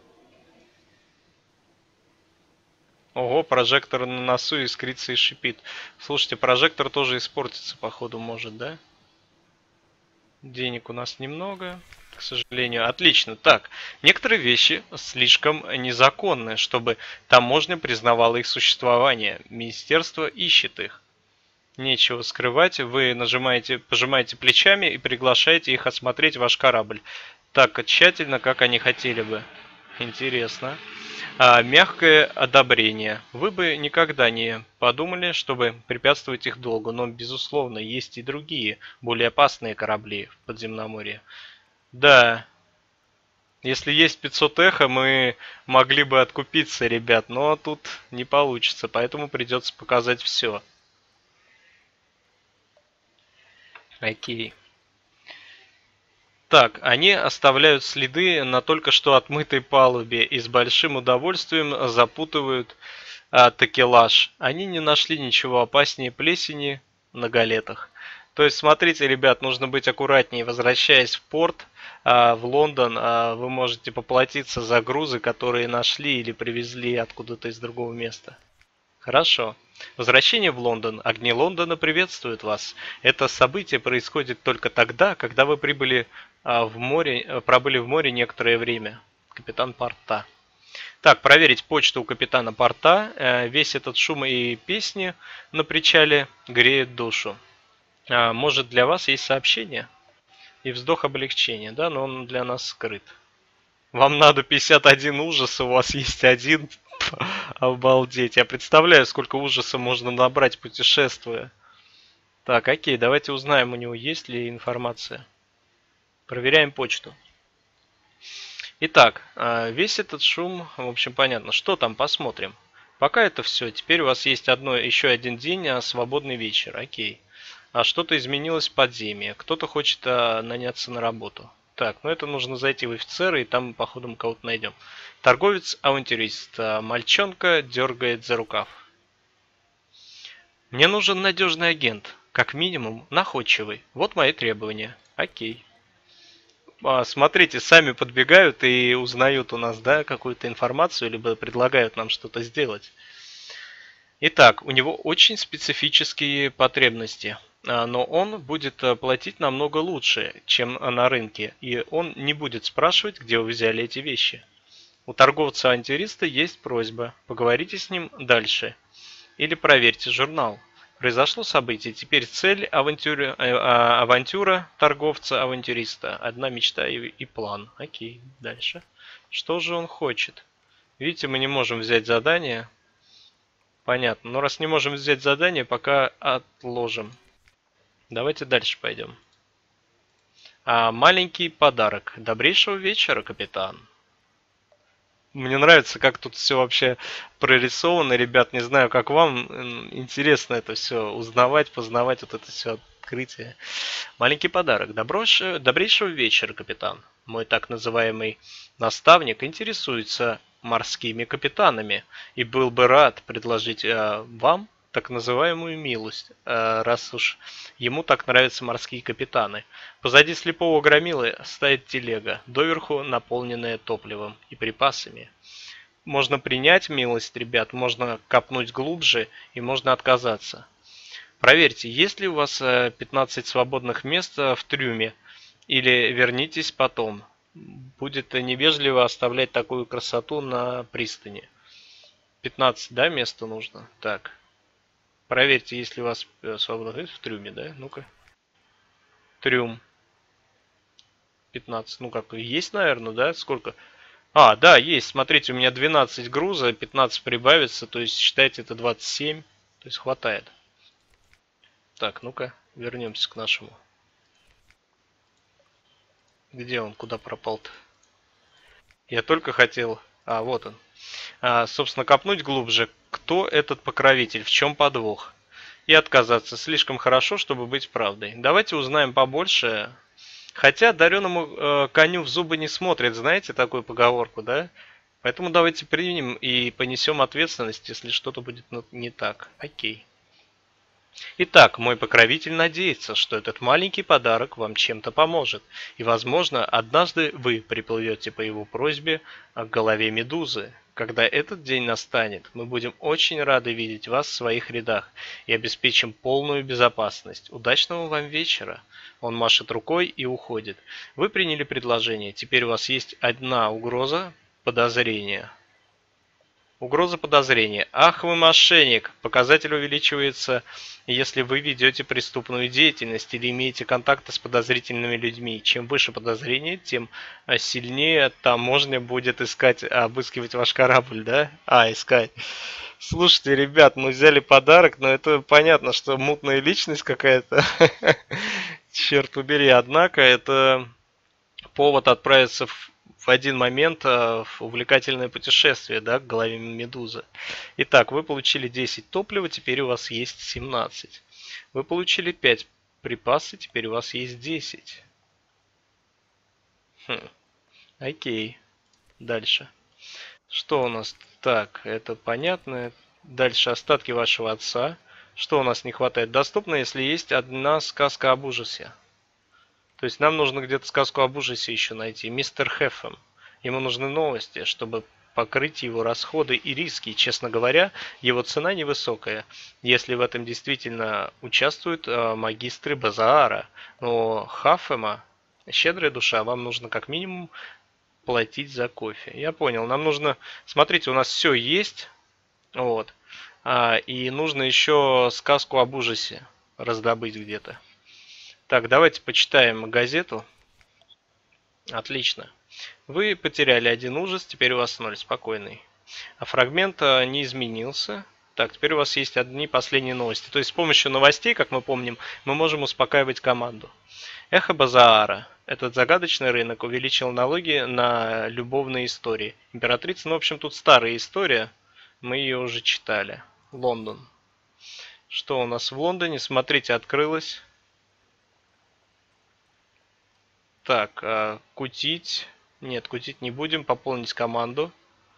Ого, прожектор на носу искрится и шипит. Слушайте, прожектор тоже испортится, походу, может, да? Денег у нас немного, к сожалению. Отлично. Так, некоторые вещи слишком незаконны, чтобы таможня признавала их существование. Министерство ищет их. Нечего скрывать. Вы пожимаете плечами и приглашаете их осмотреть ваш корабль. Так тщательно, как они хотели бы. Интересно. Мягкое одобрение. Вы бы никогда не подумали, чтобы препятствовать их долгу, но, безусловно, есть и другие, более опасные корабли в Подземноморье. Да, если есть 500 эхо, мы могли бы откупиться, ребят, но тут не получится, поэтому придется показать все. Окей. Так, они оставляют следы на только что отмытой палубе и с большим удовольствием запутывают такелаж. Они не нашли ничего опаснее плесени на галетах. То есть, смотрите, ребят, нужно быть аккуратнее. Возвращаясь в порт, в Лондон, вы можете поплатиться за грузы, которые нашли или привезли откуда-то из другого места. Хорошо. Возвращение в Лондон. Огни Лондона приветствуют вас. Это событие происходит только тогда, когда вы пробыли в море некоторое время. Капитан порта. Так, проверить почту у капитана порта. Весь этот шум и песни на причале греет душу. Может, для вас есть сообщение и вздох облегчения, да, но он для нас скрыт. Вам надо 51 ужаса, у вас есть один. Обалдеть. Я представляю, сколько ужаса можно набрать, путешествуя. Так, окей, давайте узнаем, у него есть ли информация. Проверяем почту. Итак, весь этот шум, в общем, понятно. Что там, посмотрим. Пока это все. Теперь у вас есть еще один день, свободный вечер. Окей. А что-то изменилось в подземье. Кто-то хочет наняться на работу. Так, ну это нужно зайти в офицеры, и там мы, походу, мы кого-то найдем. Торговец-авантюрист. Мальчонка дергает за рукав. Мне нужен надежный агент. Как минимум, находчивый. Вот мои требования. Окей. Смотрите, сами подбегают и узнают у нас, да, какую-то информацию, либо предлагают нам что-то сделать. Итак, у него очень специфические потребности, но он будет платить намного лучше, чем на рынке, и он не будет спрашивать, где вы взяли эти вещи. У торговца-авантюриста есть просьба, поговорите с ним дальше, или проверьте журнал. Произошло событие, теперь цель авантюра торговца-авантюриста. Одна мечта и план. Окей, дальше. Что же он хочет? Видите, мы не можем взять задание. Понятно, но раз не можем взять задание, пока отложим. Давайте дальше пойдем. Маленький подарок. Добрейшего вечера, капитан. Мне нравится, как тут все вообще прорисовано, ребят. Не знаю, как вам. Интересно это все узнавать, познавать вот это все открытие. Маленький подарок. Добрейшего вечера, капитан. Мой так называемый наставник интересуется морскими капитанами и был бы рад предложить вам так называемую милость, раз уж ему так нравятся морские капитаны. Позади слепого громилы стоит телега, доверху наполненная топливом и припасами. Можно принять милость, ребят, можно копнуть глубже и можно отказаться. Проверьте, есть ли у вас 15 свободных мест в трюме, или вернитесь потом. Будет невежливо оставлять такую красоту на пристани. 15, да, места нужно? Так. Проверьте, есть ли у вас свободных мест в трюме, да? Ну-ка. Трюм. 15. Ну как, есть, наверное, да? Сколько? Да, есть. Смотрите, у меня 12 груза, 15 прибавится, то есть считайте, это 27. То есть хватает. Так, ну-ка, вернемся к нашему. Где он? Куда пропал-то? Я только хотел... вот он. Собственно, копнуть глубже. Кто этот покровитель? В чем подвох? И отказаться. Слишком хорошо, чтобы быть правдой. Давайте узнаем побольше. Хотя дареному коню в зубы не смотрят. Знаете такую поговорку, да? Поэтому давайте примем и понесем ответственность, если что-то будет не так. Окей. Итак, мой покровитель надеется, что этот маленький подарок вам чем-то поможет, и, возможно, однажды вы приплывете по его просьбе к голове медузы. Когда этот день настанет, мы будем очень рады видеть вас в своих рядах и обеспечим полную безопасность. Удачного вам вечера. Он машет рукой и уходит. Вы приняли предложение, теперь у вас есть одна угроза – подозрение. Угроза подозрения. Ах, вы мошенник! Показатель увеличивается, если вы ведете преступную деятельность или имеете контакты с подозрительными людьми. Чем выше подозрение, тем сильнее таможня будет обыскивать ваш корабль, да? Искать. Слушайте, ребят, мы взяли подарок, но это понятно, что мутная личность какая-то. Черт побери, однако это повод отправиться в один момент в увлекательное путешествие, да, к голове медузы. Итак, вы получили 10 топлива, теперь у вас есть 17. Вы получили 5 припасы, теперь у вас есть 10. Окей. Дальше. Что у нас? Так, это понятно. Дальше остатки вашего отца. Что у нас не хватает? Доступно, если есть одна сказка об ужасе. То есть нам нужно где-то сказку об ужасе еще найти. Мистер Хэффэм. Ему нужны новости, чтобы покрыть его расходы и риски. Честно говоря, его цена невысокая, если в этом действительно участвуют магистры Базаара. Но Хаффэма, щедрая душа, вам нужно как минимум платить за кофе. Я понял. Нам нужно... Смотрите, у нас все есть. Вот. И нужно еще сказку об ужасе раздобыть где-то. Так, давайте почитаем газету. Отлично. Вы потеряли один ужас, теперь у вас 0. Спокойный. А фрагмент не изменился. Так, теперь у вас есть одни последние новости. То есть с помощью новостей, как мы помним, мы можем успокаивать команду. Эхо Базаара. Этот загадочный рынок увеличил налоги на любовные истории. Императрица, ну, в общем, тут старая история. Мы ее уже читали. Лондон. Что у нас в Лондоне? Смотрите, открылось. Так, кутить. Нет, кутить не будем. Пополнить команду.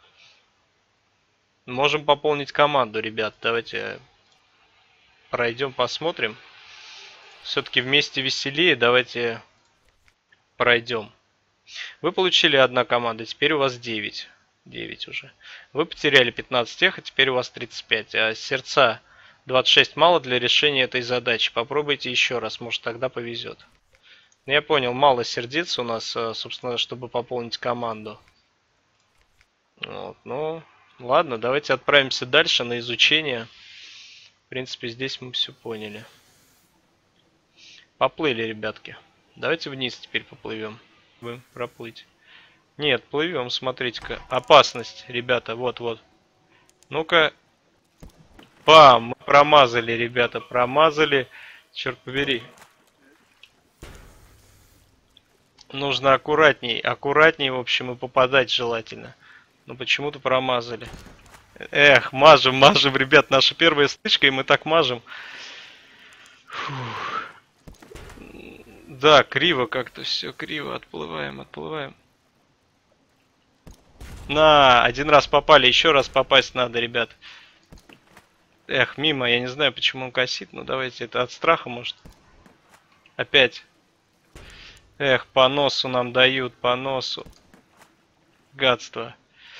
Можем пополнить команду, ребят. Давайте пройдем, посмотрим. Все-таки вместе веселее. Давайте пройдем. Вы получили одна команда, теперь у вас 9. 9 уже. Вы потеряли 15 эхо, теперь у вас 35. А сердца 26 мало для решения этой задачи. Попробуйте еще раз, может тогда повезет. Я понял, мало сердец у нас, собственно, чтобы пополнить команду. Вот, ну, ладно, давайте отправимся дальше на изучение. В принципе, здесь мы все поняли. Поплыли, ребятки. Давайте вниз теперь поплывем. Будем проплыть. Нет, плывем, смотрите-ка. Опасность, ребята, вот-вот. Ну-ка. Бам! Мы промазали, ребята, промазали. Черт побери. Нужно аккуратней, аккуратней, в общем, и попадать желательно. Но почему-то промазали. Эх, мажем, мажем, ребят, наша первая стычка, и мы так мажем. Фух. Да, криво как-то все, криво, отплываем, отплываем. На, один раз попали, еще раз попасть надо, ребят. Эх, мимо, я не знаю, почему он косит, но давайте, это от страха, может. Опять. Эх, по носу нам дают, по носу. Гадство.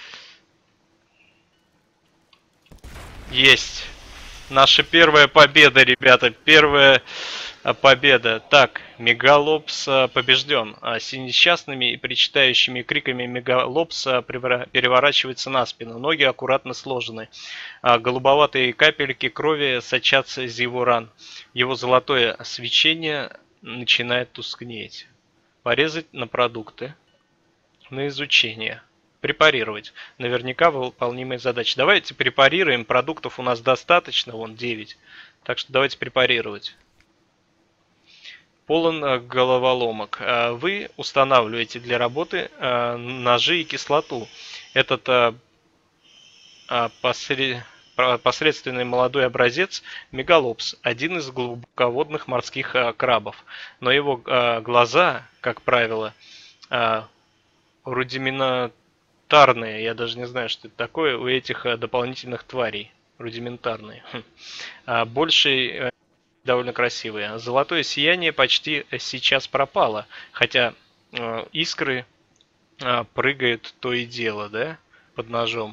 Есть. Наша первая победа, ребята. Первая победа. Так, Мегалопс побежден. С несчастными и причитающими криками Мегалопс переворачивается на спину. Ноги аккуратно сложены. Голубоватые капельки крови сочатся из его ран. Его золотое свечение начинает тускнеть. Порезать на продукты. На изучение. Препарировать. Наверняка выполнимая задача. Давайте препарируем. Продуктов у нас достаточно. Вон 9. Так что давайте препарировать. Полон головоломок. Вы устанавливаете для работы ножи и кислоту. Этот посредственный молодой образец Мегалопс, один из глубоководных морских крабов. Но его глаза, как правило, рудиментарные, я даже не знаю, что это такое, у этих дополнительных тварей. Рудиментарные. Больше довольно красивые. Золотое сияние почти сейчас пропало, хотя искры прыгают то и дело, да, под ножом.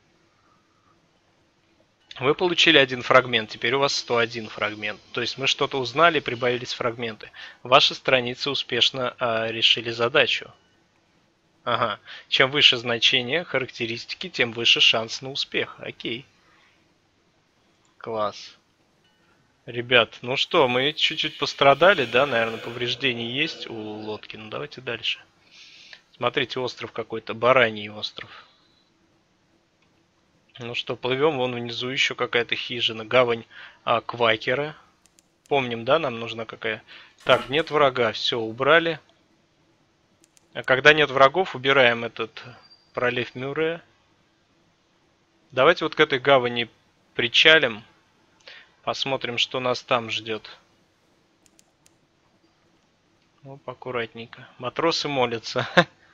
Вы получили один фрагмент, теперь у вас 101 фрагмент. То есть мы что-то узнали, прибавились фрагменты. Ваши страницы успешно решили задачу. Ага. Чем выше значение характеристики, тем выше шанс на успех. Окей. Класс. Ребят, ну что, мы чуть-чуть пострадали, да, наверное, повреждения есть у лодки. Ну давайте дальше. Смотрите, остров какой-то, Бараний остров. Ну что, плывем, вон внизу еще какая-то хижина, гавань Квакера. Помним, да, нам нужна какая. Так, нет врага, все, убрали. А когда нет врагов, убираем этот пролив Мюррея. Давайте вот к этой гавани причалим. Посмотрим, что нас там ждет. Оп, аккуратненько. Матросы молятся.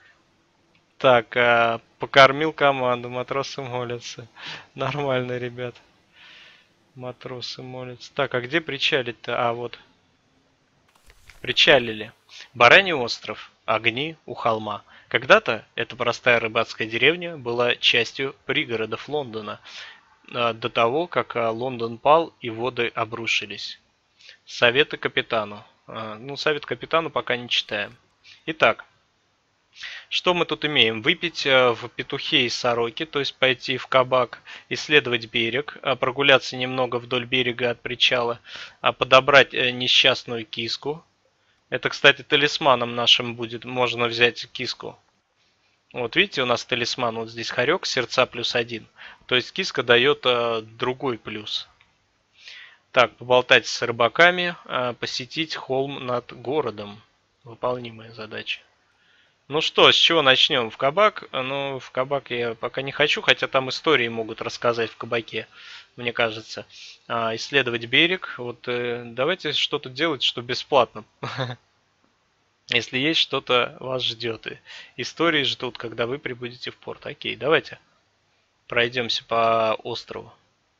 Так, покормил команду, матросы молятся. Нормально, ребят. Матросы молятся. Так, а где причалить-то? А, вот. Причалили. Бараний остров. Огни у холма. Когда-то эта простая рыбацкая деревня была частью пригородов Лондона. До того, как Лондон пал и воды обрушились. Советы капитану. Ну, совет капитану пока не читаем. Итак. Что мы тут имеем? Выпить в петухе и сороке, то есть пойти в кабак, исследовать берег, прогуляться немного вдоль берега от причала, подобрать несчастную киску. Это, кстати, талисманом нашим будет, можно взять киску. Вот видите, у нас талисман, вот здесь хорек, сердца +1. То есть киска дает другой плюс. Так, поболтать с рыбаками, посетить холм над городом. Выполнимая задача. Ну что, с чего начнем? В кабак? Ну, в кабак я пока не хочу, хотя там истории могут рассказать в кабаке, мне кажется. Исследовать берег. Вот давайте что-то делать, что бесплатно. Если есть что-то вас ждет. И истории ждут, когда вы прибудете в порт. Окей, давайте пройдемся по острову.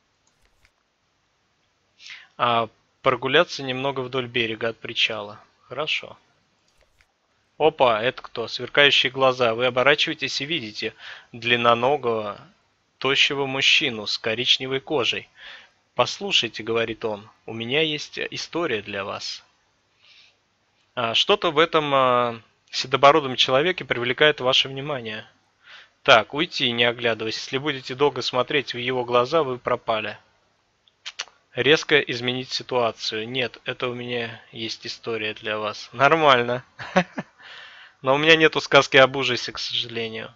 Прогуляться немного вдоль берега от причала. Хорошо. Опа, это кто? Сверкающие глаза. Вы оборачиваетесь и видите длинноногого, тощего мужчину с коричневой кожей. «Послушайте», — говорит он, — «у меня есть история для вас». Что-то в этом седобородом человеке привлекает ваше внимание. Так, уйти, не оглядываясь. Если будете долго смотреть в его глаза, вы пропали. Резко изменить ситуацию. Нет, это у меня есть история для вас. Нормально. Но у меня нету сказки об ужасе, к сожалению.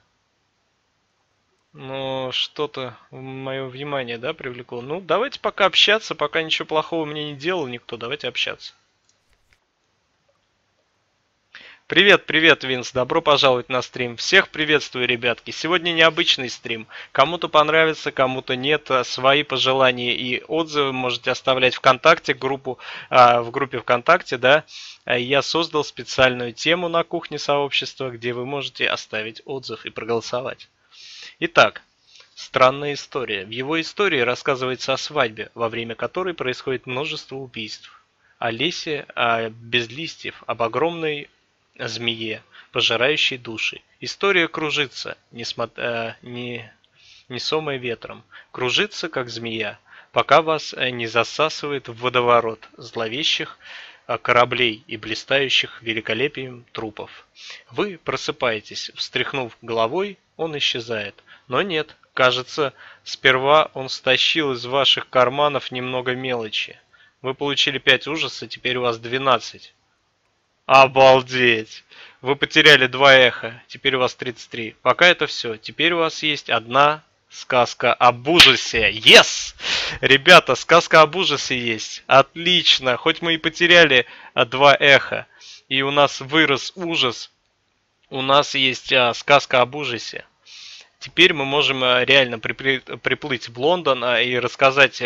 Но что-то мое внимание, да, привлекло. Ну, давайте пока общаться, пока ничего плохого мне не делал никто. Давайте общаться. Привет, привет, Винс, добро пожаловать на стрим. Всех приветствую, ребятки. Сегодня необычный стрим. Кому-то понравится, кому-то нет. Свои пожелания и отзывы можете оставлять ВКонтакте, в группе ВКонтакте, да. Я создал специальную тему на кухне сообщества, где вы можете оставить отзыв и проголосовать. Итак, странная история. В его истории рассказывается о свадьбе, во время которой происходит множество убийств. О лесе без листьев, об огромной змее, пожирающей души. История кружится, несомая ветром. Кружится, как змея, пока вас не засасывает в водоворот зловещих кораблей и блистающих великолепием трупов. Вы просыпаетесь, встряхнув головой, он исчезает. Но нет, кажется, сперва он стащил из ваших карманов немного мелочи. Вы получили 5 ужаса, теперь у вас 12. Обалдеть! Вы потеряли 2 эха, теперь у вас 33. Пока это все. Теперь у вас есть одна сказка об ужасе. Yes! Ребята, сказка об ужасе есть. Отлично! Хоть мы и потеряли 2 эха, и у нас вырос ужас, у нас есть сказка об ужасе. Теперь мы можем реально приплыть в Лондон и рассказать...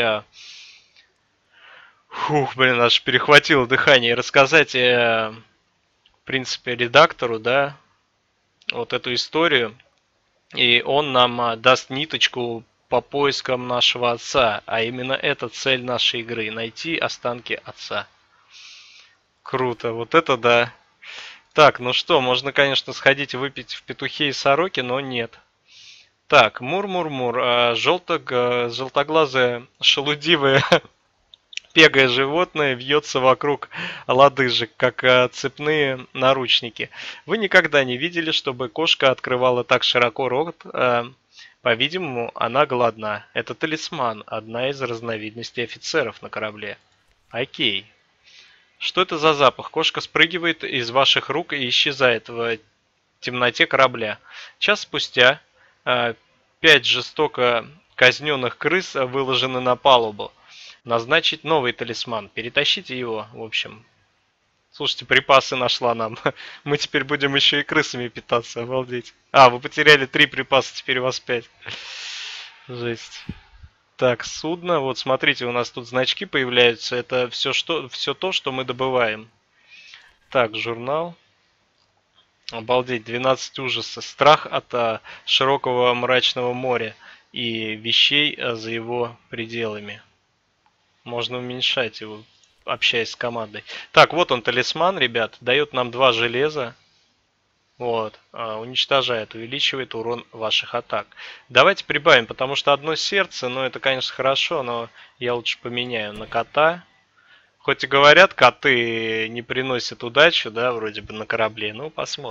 аж перехватило дыхание. И рассказать... в принципе, редактору, да, вот эту историю, и он нам даст ниточку по поискам нашего отца, а именно это цель нашей игры — найти останки отца. Круто, вот это да. Так, ну что, можно, конечно, сходить и выпить в петухе и сороке, но нет. Так, мур-мур-мур, желтоглазая, шелудивая пегое животное вьется вокруг лодыжек, как цепные наручники. Вы никогда не видели, чтобы кошка открывала так широко рот. По-видимому, она голодна. Это талисман, одна из разновидностей офицеров на корабле. Окей. Что это за запах? Кошка спрыгивает из ваших рук и исчезает в темноте корабля. Час спустя 5 жестоко казненных крыс выложены на палубу. Назначить новый талисман. Перетащите его, в общем. Слушайте, припасы нашла нам. Мы теперь будем еще и крысами питаться, обалдеть. Вы потеряли 3 припаса, теперь у вас 5. Жесть. Так, судно. Вот смотрите, у нас тут значки появляются. Это все то, что мы добываем. Так, журнал. Обалдеть, 12 ужаса. Страх от широкого мрачного моря и вещей за его пределами. Можно уменьшать его, общаясь с командой. Так, вот он, талисман, ребят. Дает нам 2 железа. Вот. Уничтожает, увеличивает урон ваших атак. Давайте прибавим, потому что одно сердце, ну это, конечно, хорошо, но я лучше поменяю на кота. Хоть и говорят, коты не приносят удачу, да, вроде бы на корабле. Ну, посмотрим.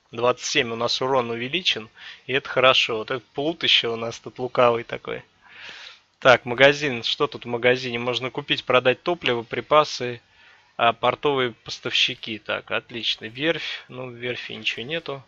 27 у нас урон увеличен, и это хорошо. Вот этот плут еще у нас тут лукавый такой. Так, магазин. Что тут в магазине? Можно купить, продать топливо, припасы, портовые поставщики. Так, отлично. Верфь. Ну, в верфи ничего нету.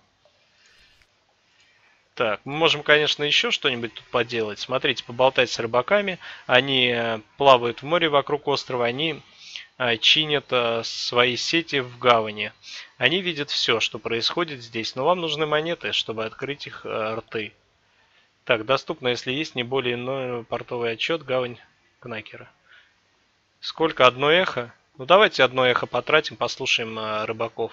Так, мы можем, конечно, еще что-нибудь тут поделать. Смотрите, поболтать с рыбаками. Они плавают в море вокруг острова, они чинят свои сети в гавани. Они видят все, что происходит здесь, но вам нужны монеты, чтобы открыть их рты. Так, доступно, если есть не более иной портовый отчет, гавань Кнакера. Сколько? Одно эхо? Ну давайте одно эхо потратим, послушаем рыбаков.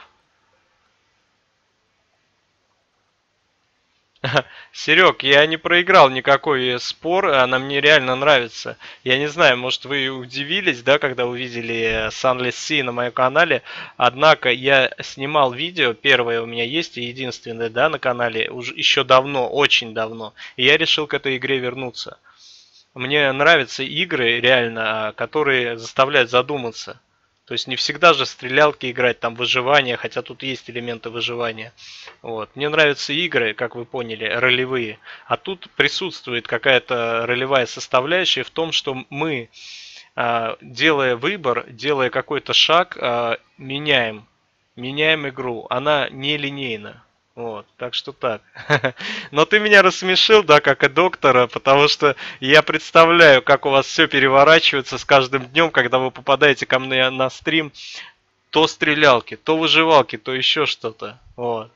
Серег, я не проиграл никакой спор, она мне реально нравится. Я не знаю, может вы удивились, да, когда увидели Sunless Sea на моем канале. Однако я снимал видео, первое у меня есть и единственное, да, на канале, уже еще давно, очень давно. И я решил к этой игре вернуться. Мне нравятся игры, реально, которые заставляют задуматься. То есть не всегда же стрелялки играть, там выживание, хотя тут есть элементы выживания. Вот. Мне нравятся игры, как вы поняли, ролевые. А тут присутствует какая-то ролевая составляющая в том, что мы, делая выбор, делая какой-то шаг, меняем игру. Она не линейна. Вот, так что так. Но ты меня рассмешил, да, как и доктора, потому что я представляю, как у вас все переворачивается с каждым днем, когда вы попадаете ко мне на стрим. То стрелялки, то выживалки, то еще что-то. Вот.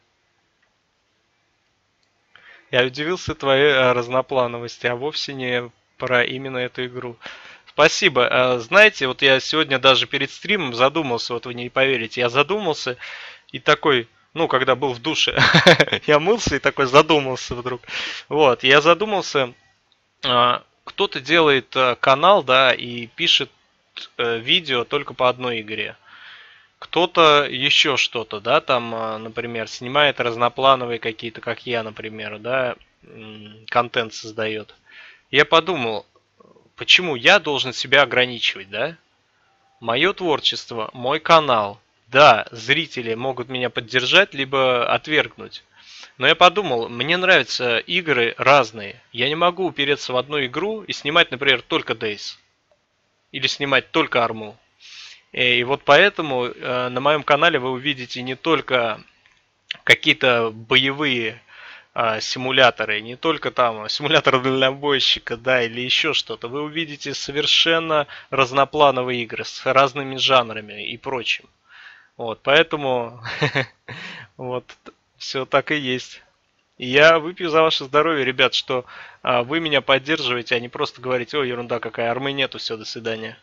Я удивился твоей разноплановости, а вовсе не про именно эту игру. Спасибо. Знаете, вот я сегодня даже перед стримом задумался, вот вы не поверите, я задумался и такой, ну, когда был в душе, я мылся и такой задумался вдруг. Вот, я задумался, кто-то делает канал, да, и пишет видео только по одной игре. Кто-то еще что-то, да, там, например, снимает разноплановые какие-то, как я, например, да, контент создает. Я подумал, почему я должен себя ограничивать, да? Мое творчество, мой канал. Да, зрители могут меня поддержать, либо отвергнуть. Но я подумал, мне нравятся игры разные. Я не могу упереться в одну игру и снимать, например, только Days. Или снимать только Арму. И вот поэтому на моем канале вы увидите не только какие-то боевые симуляторы, не только там симулятор дальнобойщика, да, или еще что-то. Вы увидите совершенно разноплановые игры с разными жанрами и прочим. Вот, поэтому вот все так и есть. И я выпью за ваше здоровье, ребят, что вы меня поддерживаете, а не просто говорите, ой, ерунда какая, армы нету, все, до свидания.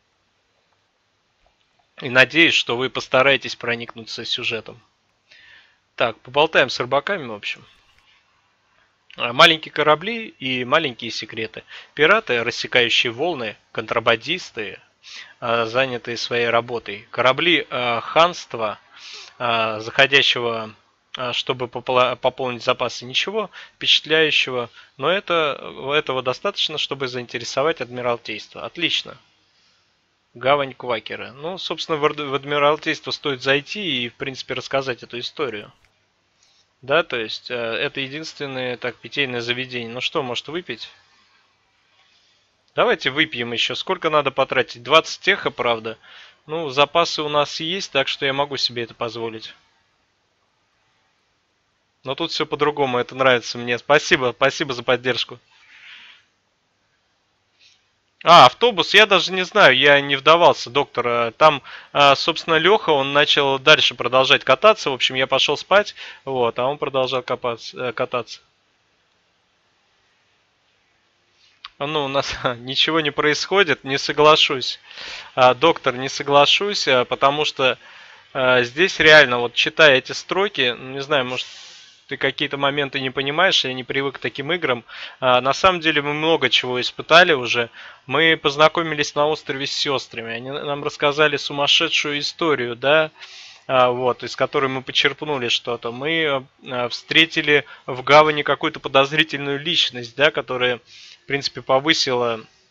И надеюсь, что вы постараетесь проникнуться сюжетом. Так, поболтаем с рыбаками, в общем. Маленькие корабли и маленькие секреты. Пираты, рассекающие волны, контрабандисты, занятые своей работой. Корабли ханства, заходящего, чтобы пополнить запасы, ничего впечатляющего. Но этого достаточно, чтобы заинтересовать Адмиралтейство. Отлично. Гавань Квакера. Ну, собственно, в Адмиралтейство стоит зайти и, в принципе, рассказать эту историю. Да, то есть, это единственное, так, питейное заведение. Ну что, может выпить? Давайте выпьем еще. Сколько надо потратить? 20 теха, правда. Ну, запасы у нас есть, так что я могу себе это позволить. Но тут все по-другому, это нравится мне. Спасибо, спасибо за поддержку. Автобус, я даже не знаю, я не вдавался, доктор. Там, собственно, Леха, он начал дальше продолжать кататься. В общем, я пошел спать, вот, а он продолжал кататься. Ну, у нас ничего не происходит, не соглашусь. Доктор, не соглашусь, потому что здесь реально, вот читая эти строки, не знаю, может, ты какие-то моменты не понимаешь, я не привык к таким играм. На самом деле мы много чего испытали уже. Мы познакомились на острове с сестрами, они нам рассказали сумасшедшую историю, да, вот, из которой мы почерпнули что-то. Мы встретили в гавани какую-то подозрительную личность, да, которая, в принципе, повысила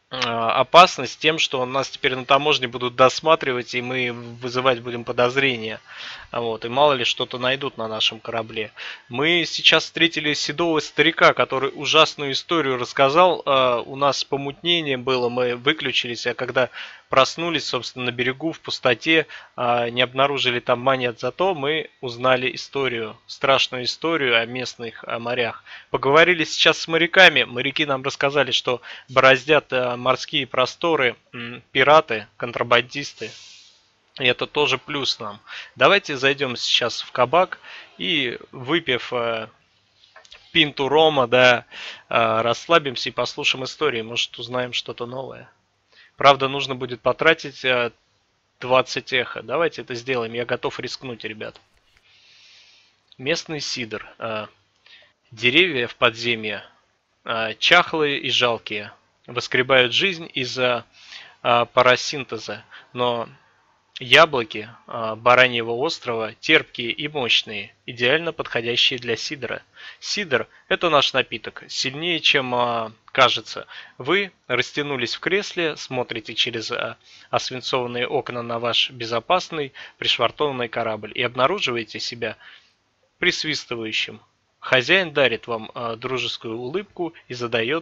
опасность тем, что нас теперь на таможне будут досматривать, и мы вызывать будем подозрения. Вот, и мало ли что-то найдут на нашем корабле. Мы сейчас встретили седого старика, который ужасную историю рассказал. У нас помутнение было, мы выключились, а когда проснулись, собственно, на берегу, в пустоте, не обнаружили там монет. Зато мы узнали историю, страшную историю о местных морях. Поговорили сейчас с моряками. Моряки нам рассказали, что бороздят морские просторы пираты, контрабандисты. И это тоже плюс нам. Давайте зайдем сейчас в кабак и, выпив пинту рома, да, расслабимся и послушаем истории. Может, узнаем что-то новое. Правда, нужно будет потратить 20 эхо. Давайте это сделаем. Я готов рискнуть, ребят. Местный сидр. Деревья в подземье чахлые и жалкие. Воскребают жизнь из-за парасинтеза. Но яблоки Бараньего острова терпкие и мощные, идеально подходящие для сидра. Сидр – это наш напиток, сильнее, чем кажется. Вы растянулись в кресле, смотрите через освинцованные окна на ваш безопасный пришвартованный корабль и обнаруживаете себя присвистывающим. Хозяин дарит вам дружескую улыбку и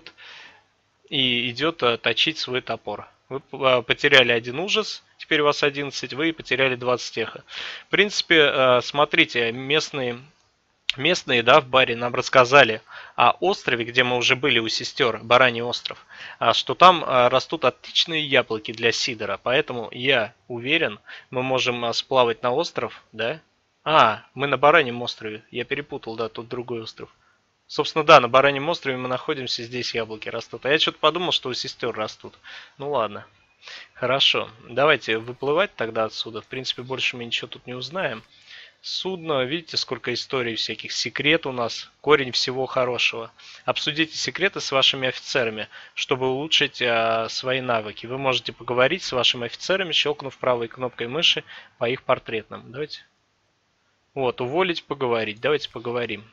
идет точить свой топор. Вы потеряли один ужас, теперь у вас 11, вы потеряли 20 эхо. В принципе, смотрите, местные, да, в баре нам рассказали о острове, где мы уже были у сестер, Бараний остров, что там растут отличные яблоки для сидра. Поэтому я уверен, мы можем сплавать на остров, да? Мы на Бараньем острове. Я перепутал, да, тут другой остров. Собственно, да, на Бараньем острове мы находимся, здесь яблоки растут. А я что-то подумал, что у сестер растут. Ну ладно. Хорошо. Давайте выплывать тогда отсюда. В принципе, больше мы ничего тут не узнаем. Судно, видите, сколько историй всяких. Секрет у нас, корень всего хорошего. Обсудите секреты с вашими офицерами, чтобы улучшить свои навыки. Вы можете поговорить с вашими офицерами, щелкнув правой кнопкой мыши по их портретам. Давайте. Вот, уволить, поговорить. Давайте поговорим.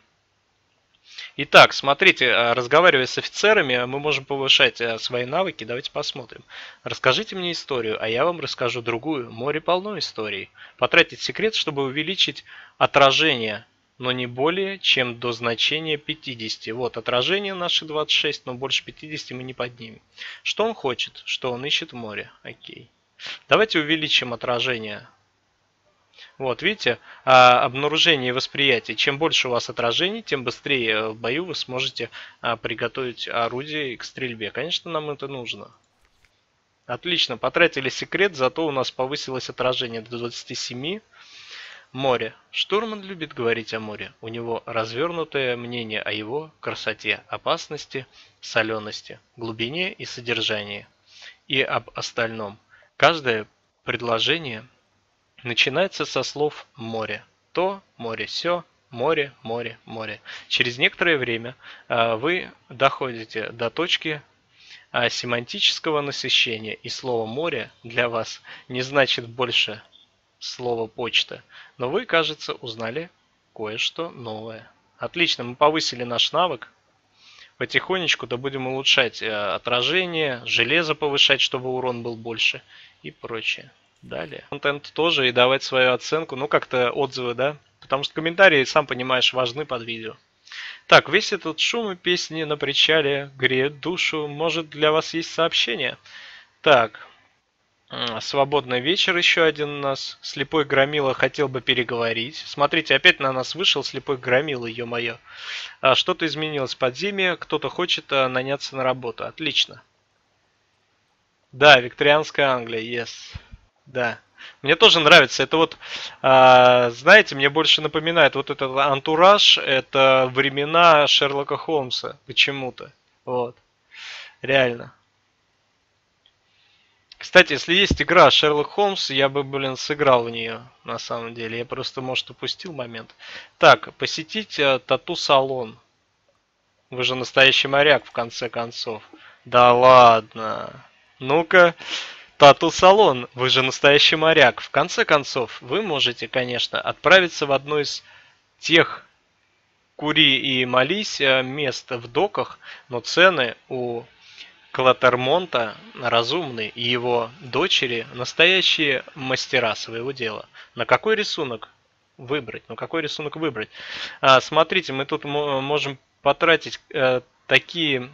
Итак, смотрите, разговаривая с офицерами, мы можем повышать свои навыки. Давайте посмотрим. Расскажите мне историю, а я вам расскажу другую. Море полно историй. Потратить секрет, чтобы увеличить отражение, но не более, чем до значения 50. Вот, отражение наши 26, но больше 50 мы не поднимем. Что он хочет? Что он ищет в море? Окей. Давайте увеличим отражение. Вот, видите, обнаружение и восприятие. Чем больше у вас отражений, тем быстрее в бою вы сможете приготовить орудие к стрельбе. Конечно, нам это нужно. Отлично, потратили секрет, зато у нас повысилось отражение до 27. Море. Штурман любит говорить о море. У него развернутое мнение о его красоте, опасности, солености, глубине и содержании. И об остальном. Каждое предложение начинается со слов «море». То, море, сё, море, море, море. Через некоторое время вы доходите до точки семантического насыщения, и слово «море» для вас не значит больше слова «почта». Но вы, кажется, узнали кое-что новое. Отлично, мы повысили наш навык. Потихонечку да будем улучшать отражение, железо повышать, чтобы урон был больше и прочее. Далее. Контент тоже и давать свою оценку, ну как-то отзывы, да? Потому что комментарии, сам понимаешь, важны под видео. Так, весь этот шум и песни на причале греют душу. Может, для вас есть сообщение? Так, свободный вечер еще один у нас. Слепой Громила хотел бы переговорить. Смотрите, опять на нас вышел слепой Громила, ё-моё. Что-то изменилось в подземье, кто-то хочет наняться на работу. Отлично. Да, викторианская Англия, yes. Да. Мне тоже нравится. Это вот, знаете, мне больше напоминает вот этот антураж, это времена Шерлока Холмса почему-то. Вот. Реально. Кстати, если есть игра Шерлок Холмс, я бы, блин, сыграл в нее, на самом деле. Я просто, может, упустил момент. Так, посетить тату-салон. Вы же настоящий моряк, в конце концов. Да ладно. Ну-ка. Тату-салон, вы же настоящий моряк. В конце концов, вы можете, конечно, отправиться в одно из тех кури и молись мест в доках, но цены у Клатермонта разумный и его дочери настоящие мастера своего дела. На какой рисунок выбрать? Ну какой рисунок выбрать? Смотрите, мы тут можем потратить такие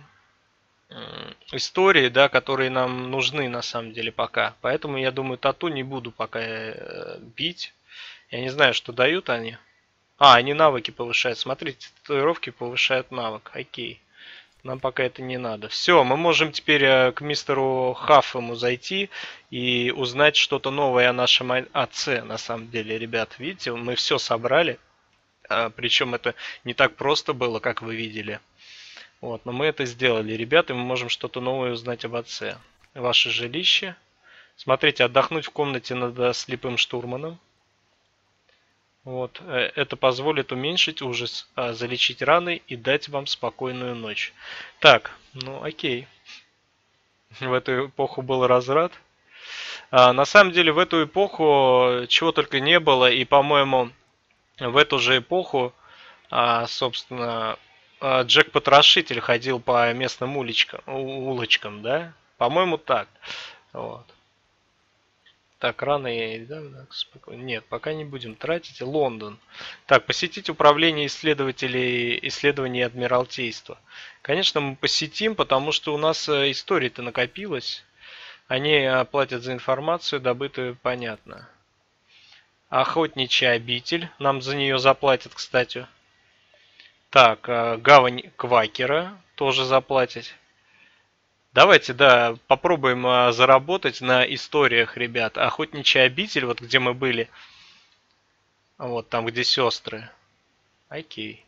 истории, да, которые нам нужны на самом деле пока. Поэтому я думаю, тату не буду пока бить. Я не знаю, что дают они. Они навыки повышают. Смотрите, татуировки повышают навык. Окей. Нам пока это не надо. Все, мы можем теперь к мистеру Хаффему зайти и узнать что-то новое о нашем отце, на самом деле, ребят. Видите, мы все собрали. Причем это не так просто было, как вы видели. Вот, но мы это сделали, ребята, и мы можем что-то новое узнать об отце. Ваше жилище. Смотрите, отдохнуть в комнате над слепым штурманом. Вот, это позволит уменьшить ужас, залечить раны и дать вам спокойную ночь. Так, ну окей. В эту эпоху был разрад. На самом деле в эту эпоху чего только не было, и, по-моему, в эту же эпоху, собственно, Джек-потрошитель ходил по местным улочкам, да? По-моему, так. Вот. Так, рано я... Да, спокойно. Нет, пока не будем тратить. Лондон. Так, посетить управление исследований Адмиралтейства. Конечно, мы посетим, потому что у нас история-то накопилась. Они платят за информацию, добытую, понятно. Охотничья обитель. Нам за нее заплатят, кстати. Так, гавань Квакера тоже заплатить. Давайте, да, попробуем заработать на историях, ребят. Охотничья обитель, вот где мы были. Вот там, где сестры. Окей.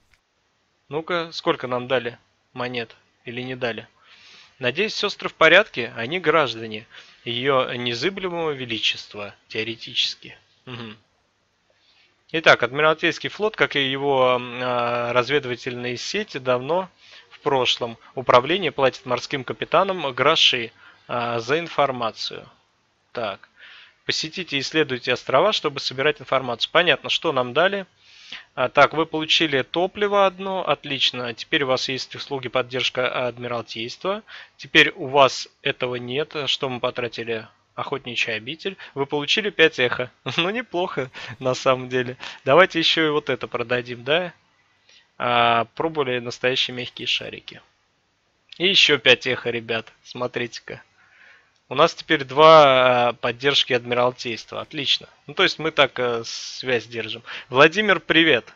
Ну-ка, сколько нам дали монет? Или не дали? Надеюсь, сестры в порядке. Они граждане ее незыблемого величества, теоретически. Угу. Итак, Адмиралтейский флот, как и его разведывательные сети, давно в прошлом. Управление платит морским капитанам гроши за информацию. Так, посетите и исследуйте острова, чтобы собирать информацию. Понятно, что нам дали. Так, вы получили топливо одно, отлично. Теперь у вас есть услуги поддержка Адмиралтейства. Теперь у вас этого нет. Что мы потратили? Охотничья обитель. Вы получили 5 эхо. Ну, неплохо, на самом деле. Давайте еще и вот это продадим, да? Пробовали настоящие мягкие шарики. И еще 5 эхо, ребят. Смотрите-ка. У нас теперь 2 поддержки Адмиралтейства. Отлично. Ну, то есть мы так связь держим. Владимир, привет.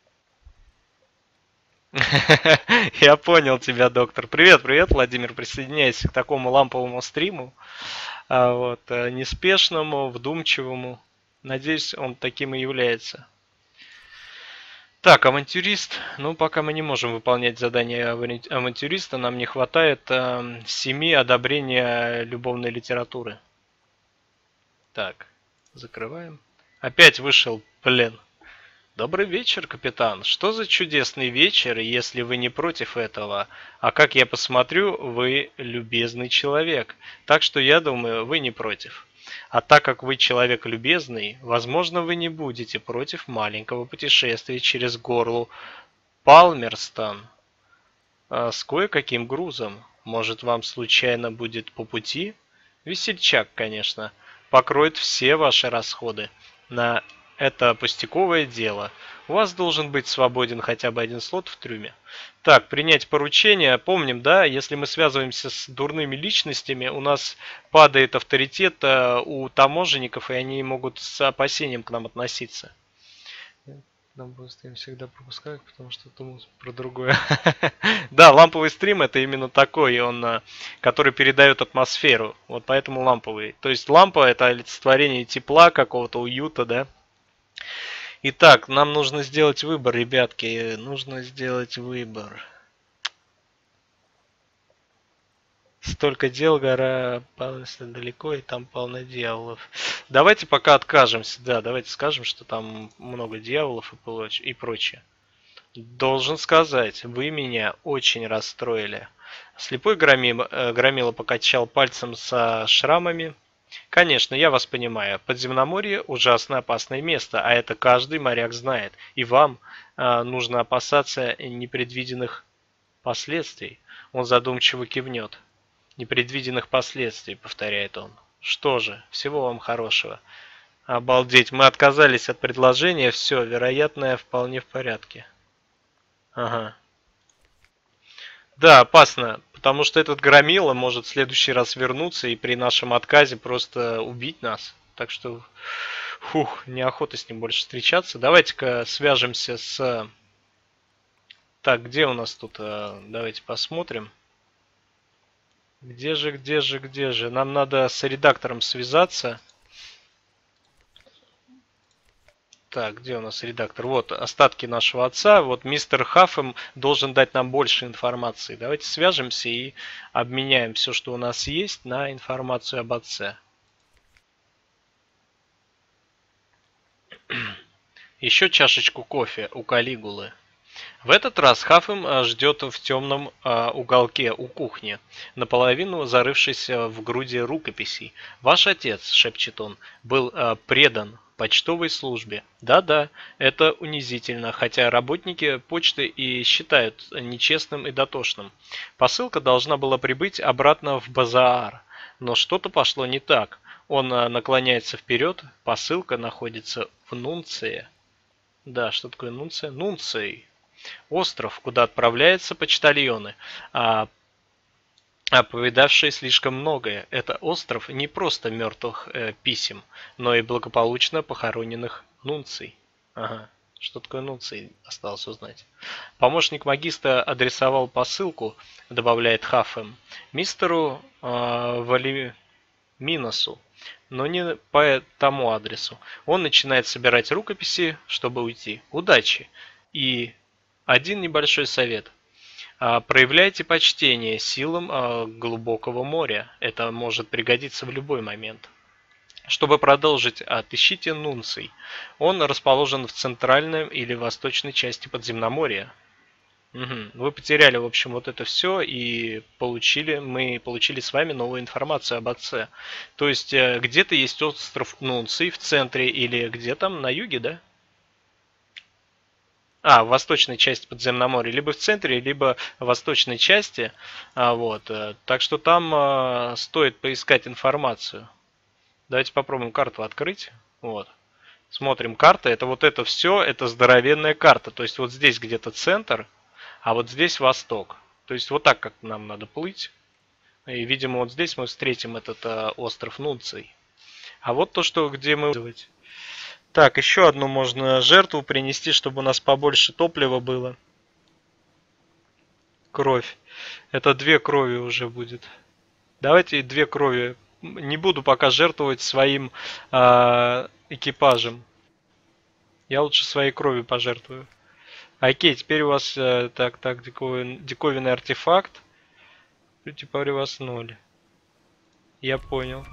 Я понял тебя, доктор. Привет, привет, Владимир. Присоединяйся к такому ламповому стриму. Вот, неспешному, вдумчивому. Надеюсь, он таким и является. Так, авантюрист. Ну, пока мы не можем выполнять задание авантюриста. Нам не хватает 7 одобрения любовной литературы. Так, закрываем. Опять вышел плен. Добрый вечер, капитан. Что за чудесный вечер, если вы не против этого? А как я посмотрю, вы любезный человек. Так что я думаю, вы не против. А так как вы человек любезный, возможно, вы не будете против маленького путешествия через горло Палмерстон с кое-каким грузом. Может, вам случайно будет по пути? Весельчак, конечно, покроет все ваши расходы на это пустяковое дело. У вас должен быть свободен хотя бы один слот в трюме. Так, принять поручение. Помним, да, если мы связываемся с дурными личностями, у нас падает авторитет у таможенников, и они могут с опасением к нам относиться. Ламповый стрим всегда пропускаю, потому что думал про другое. Да, ламповый стрим это именно такой, он, который передает атмосферу. Вот поэтому ламповый. То есть лампа это олицетворение тепла, какого-то уюта, да. Итак, нам нужно сделать выбор, ребятки. Нужно сделать выбор. Столько дел, гора полностью далеко, и там полно дьяволов. Давайте пока откажемся. Да, давайте скажем, что там много дьяволов и прочее. Должен сказать, вы меня очень расстроили. Слепой громила покачал пальцем со шрамами. Конечно, я вас понимаю. Подземноморье ужасно опасное место, а это каждый моряк знает. И вам нужно опасаться непредвиденных последствий. Он задумчиво кивнет. непредвиденных последствий, повторяет он. Что же, всего вам хорошего. Обалдеть, мы отказались от предложения, все, вероятно, вполне в порядке. Ага. Да, опасно, потому что этот громила может в следующий раз вернуться и при нашем отказе просто убить нас. Так что, фух, неохота с ним больше встречаться. Давайте-ка свяжемся с... Так, где у нас тут? Давайте посмотрим. Где же? Нам надо с редактором связаться. Так, где у нас редактор? Вот остатки нашего отца. Вот мистер Хаффем должен дать нам больше информации. Давайте свяжемся и обменяем все, что у нас есть, на информацию об отце. Еще чашечку кофе у Калигулы. В этот раз Хаффем ждет в темном уголке у кухни, наполовину зарывшись в груди рукописей. «Ваш отец», — шепчет он, — «был предан почтовой службе. Да-да, это унизительно, хотя работники почты и считают нечестным и дотошным. Посылка должна была прибыть обратно в Базаар, но что-то пошло не так. Он наклоняется вперед, посылка находится в Нунции». Да, что такое Нунция? Нунций. Остров, куда отправляются почтальоны, повидавшие слишком многое. Это остров не просто мертвых писем, но и благополучно похороненных нунций. Ага, что такое нунций, осталось узнать. Помощник магистра адресовал посылку, добавляет Хаффем, мистеру Валиминосу, но не по тому адресу. Он начинает собирать рукописи, чтобы уйти. Удачи! И один небольшой совет. Проявляйте почтение силам глубокого моря. Это может пригодиться в любой момент. Чтобы продолжить, отыщите Нунций. Он расположен в центральной или восточной части Подземноморья. Угу. Вы потеряли, в общем, вот это все и мы получили с вами новую информацию об отце. То есть где-то есть остров Нунций в центре или где там на юге, да? В восточной части Подземноморья, либо в центре, либо в восточной части. Так что там стоит поискать информацию. Давайте попробуем карту открыть. Вот. Смотрим, карта. Это вот это все, это здоровенная карта. То есть вот здесь где-то центр, а вот здесь восток. То есть вот так, как нам надо плыть. И, видимо, вот здесь мы встретим этот остров Нунций. А вот то, что где мы... Так, еще одну можно жертву принести, чтобы у нас побольше топлива было. Кровь. Это 2 крови уже будет. Давайте 2 крови. Не буду пока жертвовать своим экипажем. Я лучше своей кровью пожертвую. Окей, теперь у вас диковинный артефакт. Теперь у вас 0. Я понял.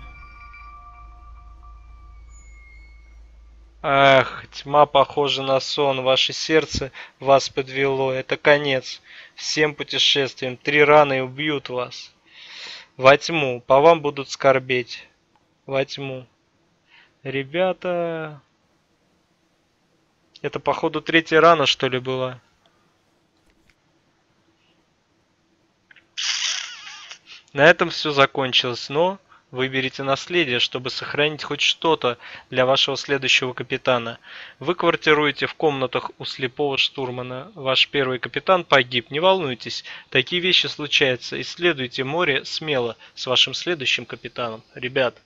Ах, тьма похожа на сон, ваше сердце вас подвело, это конец всем путешествиям, 3 раны убьют вас. Во тьму, по вам будут скорбеть, во тьму. Ребята, это походу 3-я рана, что ли, была? На этом все закончилось, но... Выберите наследие, чтобы сохранить хоть что-то для вашего следующего капитана. Вы квартируете в комнатах у слепого штурмана. Ваш первый капитан погиб. Не волнуйтесь, такие вещи случаются. Исследуйте море смело с вашим следующим капитаном. Ребят.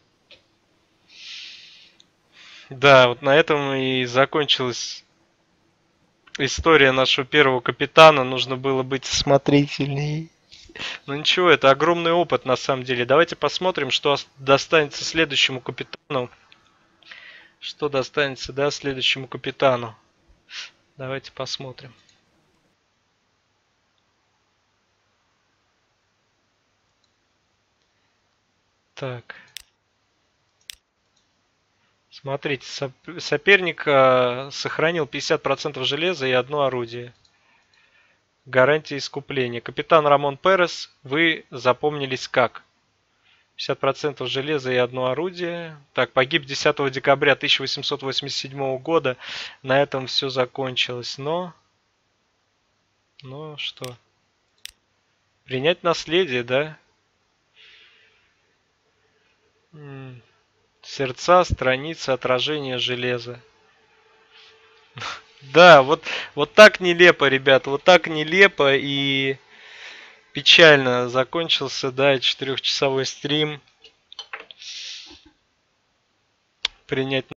Да, вот на этом и закончилась история нашего первого капитана. Нужно было быть осмотрительней. Ну ничего, это огромный опыт на самом деле. Давайте посмотрим, что достанется следующему капитану. Что достанется, да, следующему капитану. Давайте посмотрим. Так. Смотрите, соперник сохранил 50% железа и 1 орудие. Гарантия искупления. Капитан Рамон Перес, вы запомнились как? 50% железа и 1 орудие. Так, погиб 10 декабря 1887 года. На этом все закончилось. Но что? Принять наследие, да? Сердца, страницы, отражение железа. Да, вот так нелепо, ребят, вот так нелепо и печально закончился, да, 4-часовой стрим. Принять